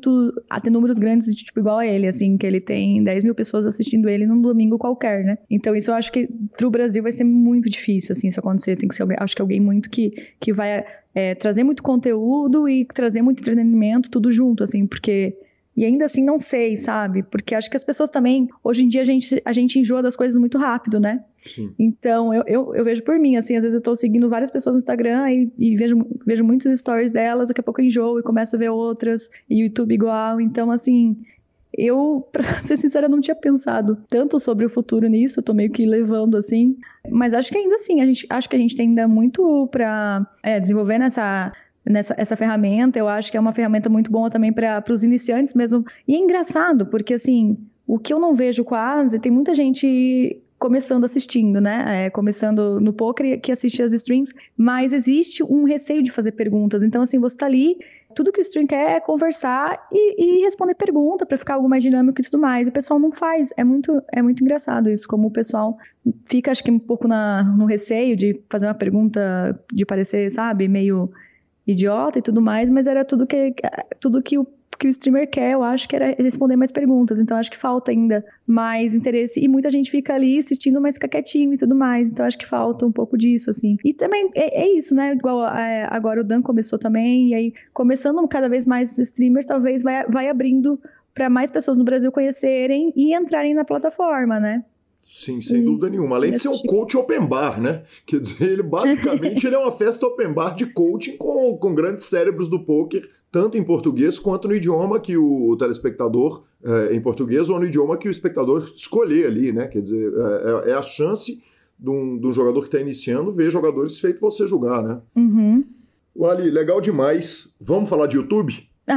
números grandes, de, tipo, igual a ele, assim, que ele tem 10 mil pessoas assistindo ele num domingo qualquer, né? Então, isso eu acho que pro Brasil vai ser muito difícil, assim, isso acontecer. Tem que ser, acho que alguém muito que vai trazer muito conteúdo e trazer muito entretenimento, tudo junto, assim, porque... E ainda assim não sei, sabe? Porque acho que as pessoas também, hoje em dia a gente enjoa das coisas muito rápido, né? Sim. Então eu vejo por mim, assim, às vezes eu tô seguindo várias pessoas no Instagram e vejo muitos stories delas, daqui a pouco eu enjoo e começo a ver outras, e o YouTube igual. Então, assim, eu, pra ser sincera, não tinha pensado tanto sobre o futuro nisso, eu tô meio que levando, assim. Mas acho que ainda assim, acho que a gente tem ainda muito pra desenvolver essa ferramenta. Eu acho que é uma ferramenta muito boa também para os iniciantes mesmo. E é engraçado, porque assim, o que eu não vejo quase, tem muita gente começando assistindo, né? Começando no poker que assiste as streams, mas existe um receio de fazer perguntas. Então, assim, você tá ali, tudo que o stream quer é conversar e responder pergunta para ficar algo mais dinâmico e tudo mais. E o pessoal não faz. É muito engraçado isso, como o pessoal fica, acho que um pouco no receio de fazer uma pergunta, de parecer, sabe, meio idiota e tudo mais, mas era tudo que o streamer quer, eu acho que era responder mais perguntas. Então acho que falta ainda mais interesse, e muita gente fica ali assistindo, mas fica quietinho e tudo mais. Então acho que falta um pouco disso, assim. E também é isso, né? Igual agora o Dan começou também, e aí começando cada vez mais os streamers, talvez vai abrindo para mais pessoas no Brasil conhecerem e entrarem na plataforma, né? Sim, sem dúvida nenhuma. Além de ser um coach open bar, né? Quer dizer, ele basicamente ele é uma festa open bar de coaching com grandes cérebros do poker, tanto em português quanto no idioma que o telespectador, em português, ou no idioma que o espectador escolher ali, né? Quer dizer, é a chance de um jogador que está iniciando ver jogadores feito você julgar, né? Uhum. Lali, legal demais. Vamos falar de YouTube?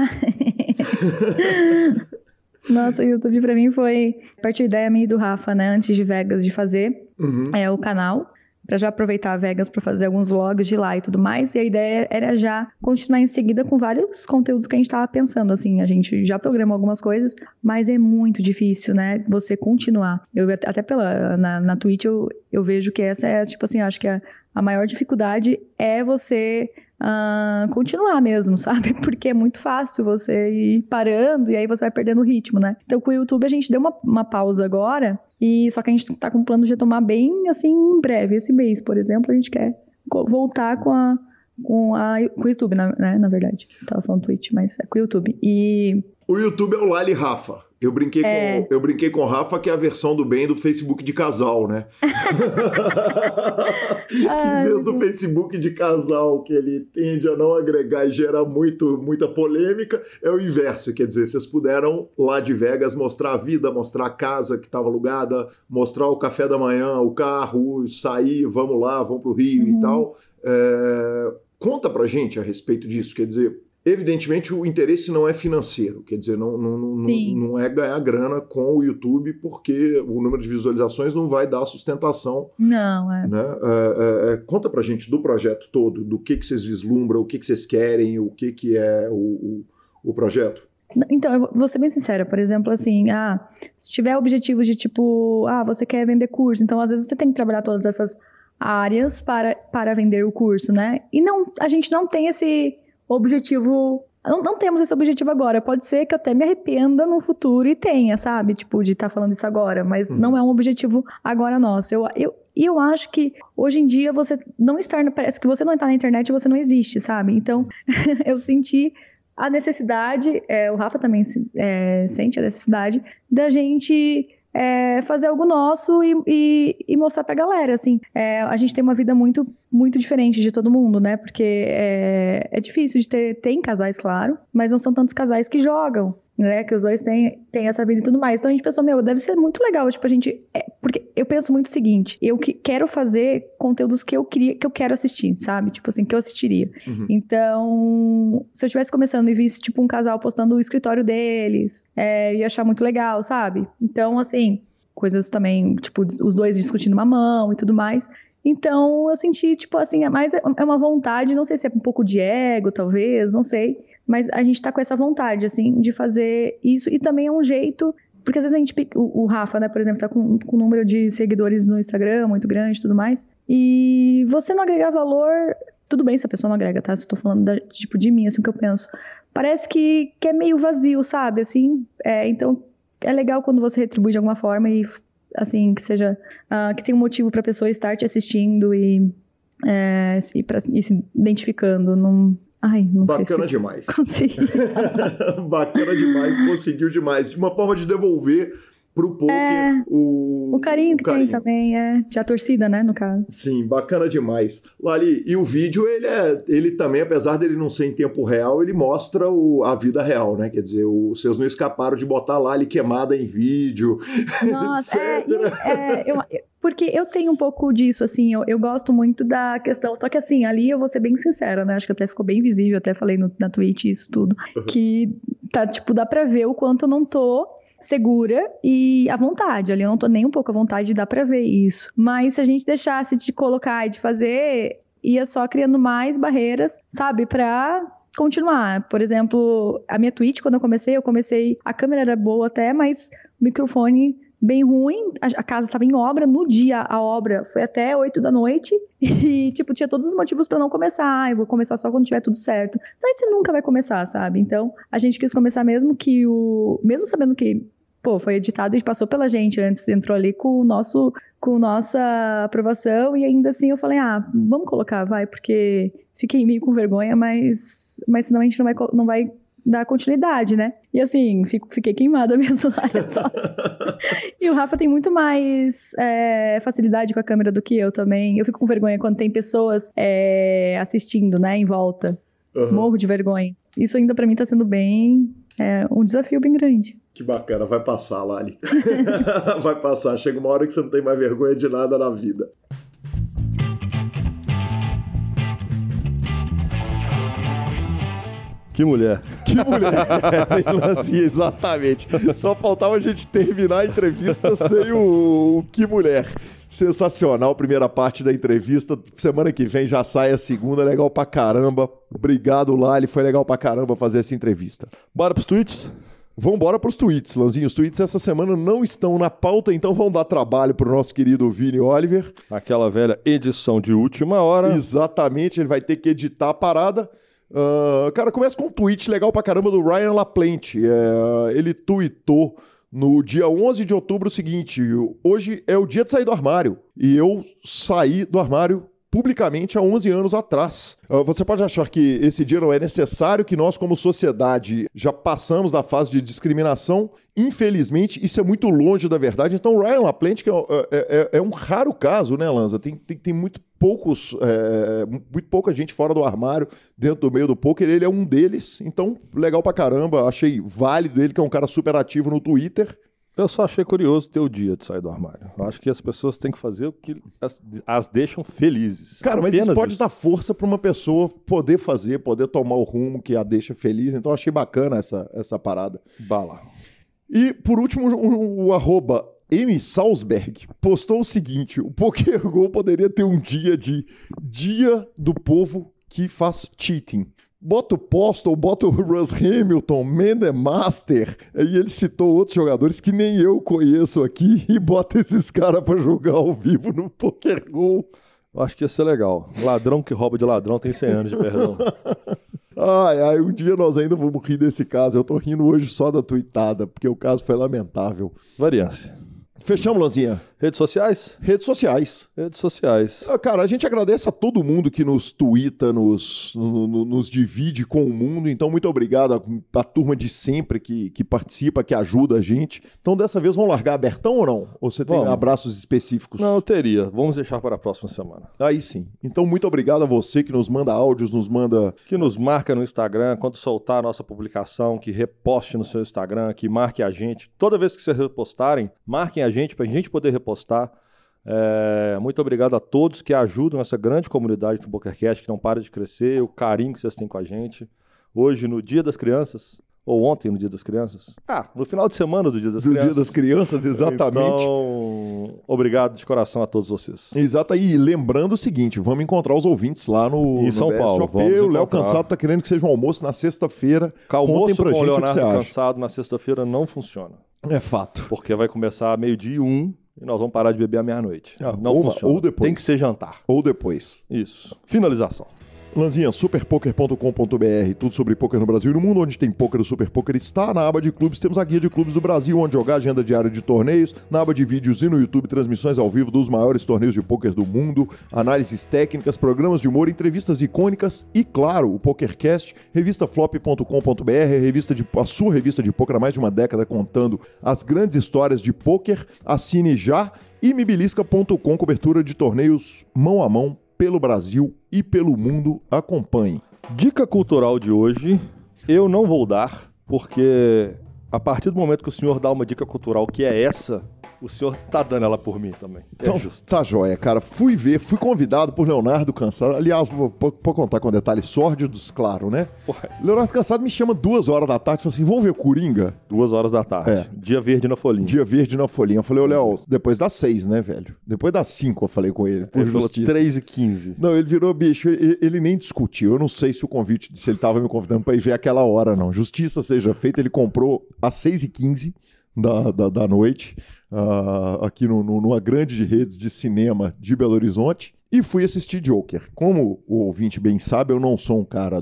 Nossa, o YouTube pra mim foi parte da ideia minha e do Rafa, né? Antes de Vegas, de fazer o canal, pra já aproveitar Vegas pra fazer alguns vlogs de lá e tudo mais. E a ideia era já continuar em seguida com vários conteúdos que a gente tava pensando, assim. A gente já programou algumas coisas, mas é muito difícil, né? Você continuar. Até na Twitch eu vejo que essa é, tipo assim, acho que a maior dificuldade é você... continuar mesmo, sabe? Porque é muito fácil você ir parando e aí você vai perdendo o ritmo, né? Então com o YouTube a gente deu uma pausa agora, só que a gente tá com um plano de retomar bem assim em breve. Esse mês, por exemplo, a gente quer voltar com o YouTube, né? Na verdade. Eu tava falando Twitch, mas é com o YouTube. O YouTube é o Lali Rafa. Eu brinquei com o Rafa que é a versão do bem do Facebook de casal, né? Em vez do Facebook de casal, que ele tende a não agregar e gera muita polêmica, é o inverso. Quer dizer, vocês puderam lá de Vegas mostrar a vida, mostrar a casa que estava alugada, mostrar o café da manhã, o carro, sair, vamos lá, vamos pro Rio e tal. Conta pra gente a respeito disso, quer dizer... Evidentemente, o interesse não é financeiro, quer dizer, não é ganhar grana com o YouTube, porque o número de visualizações não vai dar sustentação. Não, né? Conta pra gente do projeto todo, do que vocês vislumbram, o que vocês querem, o que é o projeto. Então, eu vou ser bem sincera, por exemplo, assim, se tiver objetivo de tipo, você quer vender curso, então às vezes você tem que trabalhar todas essas áreas para vender o curso, né? E a gente não tem esse... objetivo, não temos esse objetivo agora, pode ser que eu até me arrependa no futuro e tenha, sabe, tipo, de estar falando isso agora, mas não é um objetivo agora nosso. Eu acho que hoje em dia parece que você não está na internet, você não existe, sabe, então eu senti a necessidade, o Rafa também sente a necessidade da gente fazer algo nosso e mostrar pra galera, assim. A gente tem uma vida muito, muito diferente de todo mundo, né? Porque é difícil de tem casais, claro, mas não são tantos casais que jogam, né? Que os dois têm essa vida e tudo mais. Então a gente pensou, deve ser muito legal, tipo, a gente... porque eu penso muito o seguinte, eu quero fazer conteúdos que eu quero assistir, sabe? Tipo assim, que eu assistiria. Então, se eu estivesse começando e visse, tipo, um casal postando o escritório deles, eu ia achar muito legal, sabe? Então, assim, coisas também, tipo, os dois discutindo mamão e tudo mais. Então, eu senti, tipo, assim, é uma vontade, não sei se é um pouco de ego, talvez, não sei, mas a gente tá com essa vontade, assim, de fazer isso, e também é um jeito, porque às vezes o Rafa, né, por exemplo, tá com um número de seguidores no Instagram muito grande e tudo mais, e você não agregar valor, tudo bem se a pessoa não agrega, tá? Se eu tô falando, tipo, de mim, assim, o que eu penso, parece que é meio vazio, sabe, assim, então é legal quando você retribui de alguma forma e... assim, que seja, que tenha um motivo para a pessoa estar te assistindo e se identificando. Não Bacana sei se demais. Consegui. Bacana demais, conseguiu demais. De uma forma de devolver pro poker o carinho que tem também, de a torcida, né, no caso. Sim, bacana demais. Lali, e o vídeo, ele também, apesar dele não ser em tempo real, ele mostra a vida real, né? Quer dizer, vocês não escaparam de botar Lali queimada em vídeo, Nossa, etc. Porque eu tenho um pouco disso, assim, eu gosto muito da questão, só que assim, ali eu vou ser bem sincera, né, acho que até ficou bem visível, até falei na Twitch isso tudo, que tá, tipo, dá pra ver o quanto eu não tô segura e à vontade, ali eu não tô nem um pouco à vontade, dá pra ver isso, mas se a gente deixasse de colocar e de fazer, ia só criando mais barreiras, sabe, pra continuar. Por exemplo, a minha Twitch, quando eu comecei, a câmera era boa até, mas o microfone bem ruim, a casa estava em obra, no dia a obra foi até 8 da noite e, tipo, tinha todos os motivos para não começar, eu vou começar só quando tiver tudo certo. Só que você nunca vai começar, sabe? Então, a gente quis começar mesmo sabendo que, foi editado e passou pela gente antes, entrou ali com nossa aprovação e ainda assim eu falei, vamos colocar, vai, porque fiquei meio com vergonha, mas senão a gente não vai dar continuidade, né? E assim, fiquei queimada mesmo lá. E o Rafa tem muito mais facilidade com a câmera do que eu também. Eu fico com vergonha quando tem pessoas assistindo, né, em volta. Morro de vergonha. Isso ainda pra mim tá sendo bem... um desafio bem grande. Que bacana, vai passar, Lali. Vai passar, chega uma hora que você não tem mais vergonha de nada na vida. Que mulher. Que mulher. Sim, exatamente. Só faltava a gente terminar a entrevista sem o que mulher. Sensacional, primeira parte da entrevista. Semana que vem já sai a segunda, legal pra caramba. Obrigado, Lali, foi legal pra caramba fazer essa entrevista. Bora pros tweets? Vambora pros tweets, Lanzinho. Os tweets essa semana não estão na pauta, então vão dar trabalho pro nosso querido Vini Oliver. Aquela velha edição de última hora. Exatamente, ele vai ter que editar a parada. Cara, começa com um tweet legal pra caramba do Ryan LaPlante. Ele tweetou no dia 11 de outubro o seguinte: hoje é o dia de sair do armário. E eu saí do armário publicamente há 11 anos atrás. Você pode achar que esse dia não é necessário, que nós, como sociedade, já passamos da fase de discriminação. Infelizmente, isso é muito longe da verdade. Então, Ryan LaPlante que é um raro caso, né, Lanza? Tem muito pouca gente fora do armário dentro do meio do poker. Ele é um deles. Então, legal pra caramba. Achei válido ele, que é um cara super ativo no Twitter. Eu só achei curioso ter o dia de sair do armário. Eu acho que as pessoas têm que fazer o que as deixam felizes. Cara, mas isso pode dar força para uma pessoa poder fazer, poder tomar o rumo que a deixa feliz. Então eu achei bacana essa parada. Bala. E por último, o arroba M. Salzberg postou o seguinte: o PokerGO poderia ter um dia de Dia do Povo que faz cheating. Bota o Postle, bota o Russ Hamilton, Mende Master, e ele citou outros jogadores que nem eu conheço aqui, e bota esses caras pra jogar ao vivo no PokerGO. Eu acho que ia ser legal. Ladrão que rouba de ladrão tem 100 anos de perdão. Ai, um dia nós ainda vamos rir desse caso. Eu tô rindo hoje só da tuitada, porque o caso foi lamentável. Variância. Fechamos, Lanzinha? Redes sociais? Redes sociais. Redes sociais. Cara, a gente agradece a todo mundo que nos twitta, nos divide com o mundo. Então, muito obrigado à turma de sempre que participa, que ajuda a gente. Então, dessa vez, vamos largar abertão ou não? Ou você tem abraços específicos? Não, eu teria. Vamos deixar para a próxima semana. Aí sim. Então, muito obrigado a você que nos manda áudios, que nos marca no Instagram, quando soltar a nossa publicação, que reposte no seu Instagram, que marque a gente. Toda vez que vocês repostarem, marquem a gente para a gente poder repostar. Muito obrigado a todos que ajudam essa grande comunidade do PokerCast, que não para de crescer, o carinho que vocês têm com a gente. Hoje, no Dia das Crianças, ou ontem, no Dia das Crianças. No final de semana do Dia das Crianças. Do Dia das Crianças, exatamente. Então, obrigado de coração a todos vocês. Exato. E lembrando o seguinte, vamos encontrar os ouvintes lá em São Paulo. O Léo Cansado tá querendo que seja um almoço na sexta-feira. Almoço pra com o gente Leonardo o que você Cansado na sexta-feira não funciona. É fato. Porque vai começar 12h01 e nós vamos parar de beber à meia-noite. Não funciona. Ou depois. Tem que ser jantar. Ou depois. Isso. Finalização. Lanzinha, superpoker.com.br, tudo sobre poker no Brasil e no mundo. Onde tem poker, o Super Poker está. Na aba de clubes temos a guia de clubes do Brasil, onde jogar, agenda diária de torneios. Na aba de vídeos e no YouTube, transmissões ao vivo dos maiores torneios de poker do mundo, análises técnicas, programas de humor, entrevistas icônicas e, claro, o PokerCast, revistaflop.com.br, a sua revista de poker há mais de uma década contando as grandes histórias de poker. Assine já. E mibilisca.com, cobertura de torneios mão a mão pelo Brasil e pelo mundo. Acompanhe. Dica cultural de hoje, eu não vou dar, porque a partir do momento que o senhor dá uma dica cultural que é essa, o senhor tá dando ela por mim também. Então, justo. Tá joia, cara. Fui convidado por Leonardo Cansado. Aliás, vou contar com detalhes sórdidos, claro, né? Leonardo Cansado me chama 2 horas da tarde e falou assim, vamos ver Coringa? 2 horas da tarde. Dia verde na folhinha. Dia verde na folhinha. Eu falei, ô Léo, depois das 6, né, velho? Depois das 5 eu falei com ele. Ele falou 3h15. Não, ele virou bicho, ele nem discutiu. Eu não sei se ele tava me convidando pra ir ver aquela hora, não. Justiça seja feita, ele comprou às 6h15 da noite, aqui numa grande rede de cinema de Belo Horizonte, e fui assistir Joker. Como o ouvinte bem sabe, eu não sou um cara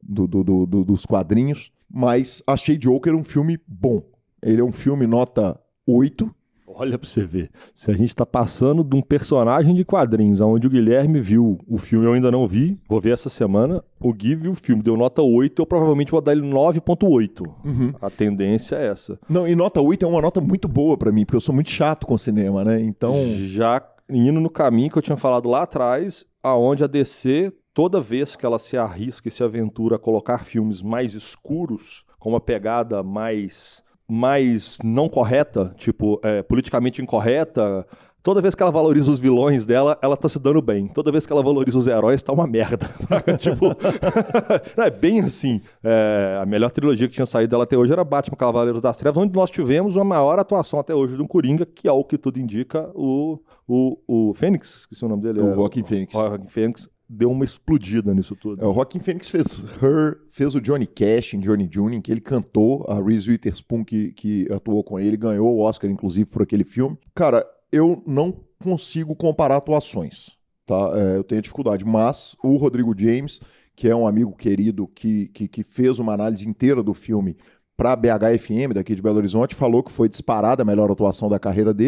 dos quadrinhos, mas achei Joker um filme bom. Ele é um filme nota 8. Olha pra você ver, se a gente tá passando de um personagem de quadrinhos, onde o Guilherme viu o filme, eu ainda não vi, vou ver essa semana, o Gui viu o filme, deu nota 8, eu provavelmente vou dar ele 9.8. A tendência é essa. Não, e nota 8 é uma nota muito boa pra mim, porque eu sou muito chato com cinema, né? Então... Já indo no caminho que eu tinha falado lá atrás, aonde a DC, toda vez que ela se arrisca e se aventura a colocar filmes mais escuros, com uma pegada mais não correta, tipo, politicamente incorreta, toda vez que ela valoriza os vilões dela, ela tá se dando bem. Toda vez que ela valoriza os heróis, tá uma merda. Tipo, é bem assim. A melhor trilogia que tinha saído dela até hoje era Batman Cavaleiros das Trevas, onde nós tivemos a maior atuação até hoje do Coringa, que é o que tudo indica, o Fênix, esqueci o nome dele. O Joaquin Phoenix. O Joaquin Phoenix deu uma explodida nisso tudo. O Joaquin Phoenix fez o Johnny Cash em Johnny June, em que ele cantou, a Reese Witherspoon que atuou com ele, ganhou o Oscar, inclusive, por aquele filme. Cara, eu não consigo comparar atuações, tá? Eu tenho dificuldade, mas o Rodrigo James, que é um amigo querido que fez uma análise inteira do filme para a BHFM, daqui de Belo Horizonte, falou que foi disparada a melhor atuação da carreira dele.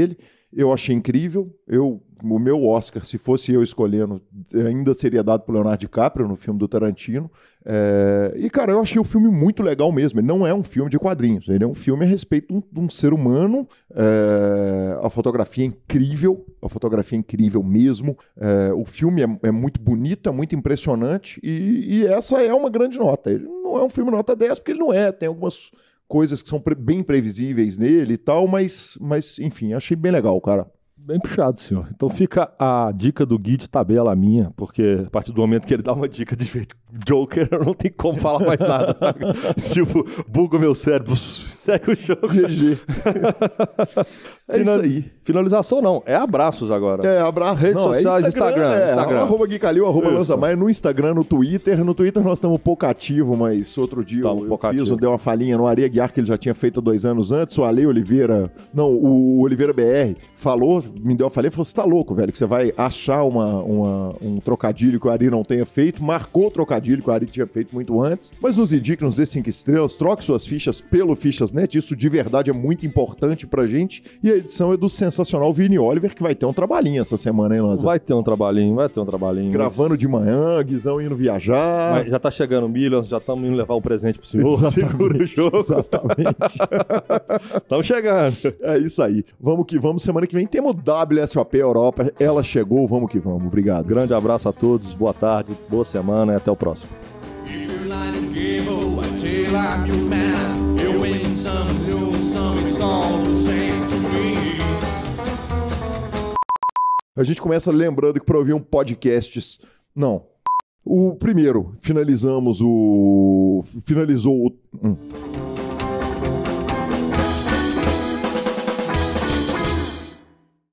eu achei incrível. O meu Oscar, se fosse eu escolhendo, ainda seria dado pro Leonardo DiCaprio no filme do Tarantino. E, cara, eu achei o filme muito legal mesmo. Ele não é um filme de quadrinhos, ele é um filme a respeito de um ser humano. A fotografia é incrível mesmo. O filme é muito bonito, é muito impressionante, e essa é uma grande nota. Ele não é um filme nota 10, porque ele não é. Tem algumas coisas que são bem previsíveis nele e tal, mas enfim, achei bem legal, cara. Bem puxado, senhor. Então fica a dica do Gui de tabela minha, porque a partir do momento que ele dá uma dica de Joker, eu não tenho como falar mais nada. Tipo, buga o meu cérebro, segue o jogo. GG. Isso aí. Finalização não, é abraços agora. Abraços. Redes sociais, Instagram. Arroba Gui Calil, arroba Lanza Maia, no Instagram, no Twitter. No Twitter nós estamos um pouco ativos, mas outro dia eu dei uma falhinha no Ari Aguiar, que ele já tinha feito 2 anos antes. O Ale Oliveira, o Oliveira BR, me deu a falha e falou: você tá louco, velho, que você vai achar um trocadilho que o Ari não tenha feito. Marcou o trocadilho que o Ari tinha feito muito antes. Mas nos indique, nos dê 5 estrelas, troque suas fichas pelo Fichas.net. Isso de verdade é muito importante pra gente. E a edição é do sensacional Vini Oliver, que vai ter um trabalhinho essa semana, hein, Lanza? Vai ter um trabalhinho. Gravando de manhã, Guizão indo viajar. Mas já tá chegando o Millions, já estamos indo levar o presente pro senhor. Segura o jogo. Exatamente. Estamos chegando. É isso aí. Vamos que vamos. Semana que vem temos WSOP Europa. Ela chegou, vamos que vamos. Obrigado. Grande abraço a todos, boa tarde, boa semana e até o próximo. A gente começa lembrando que para ouvir um podcasts... Não. O primeiro, finalizou o...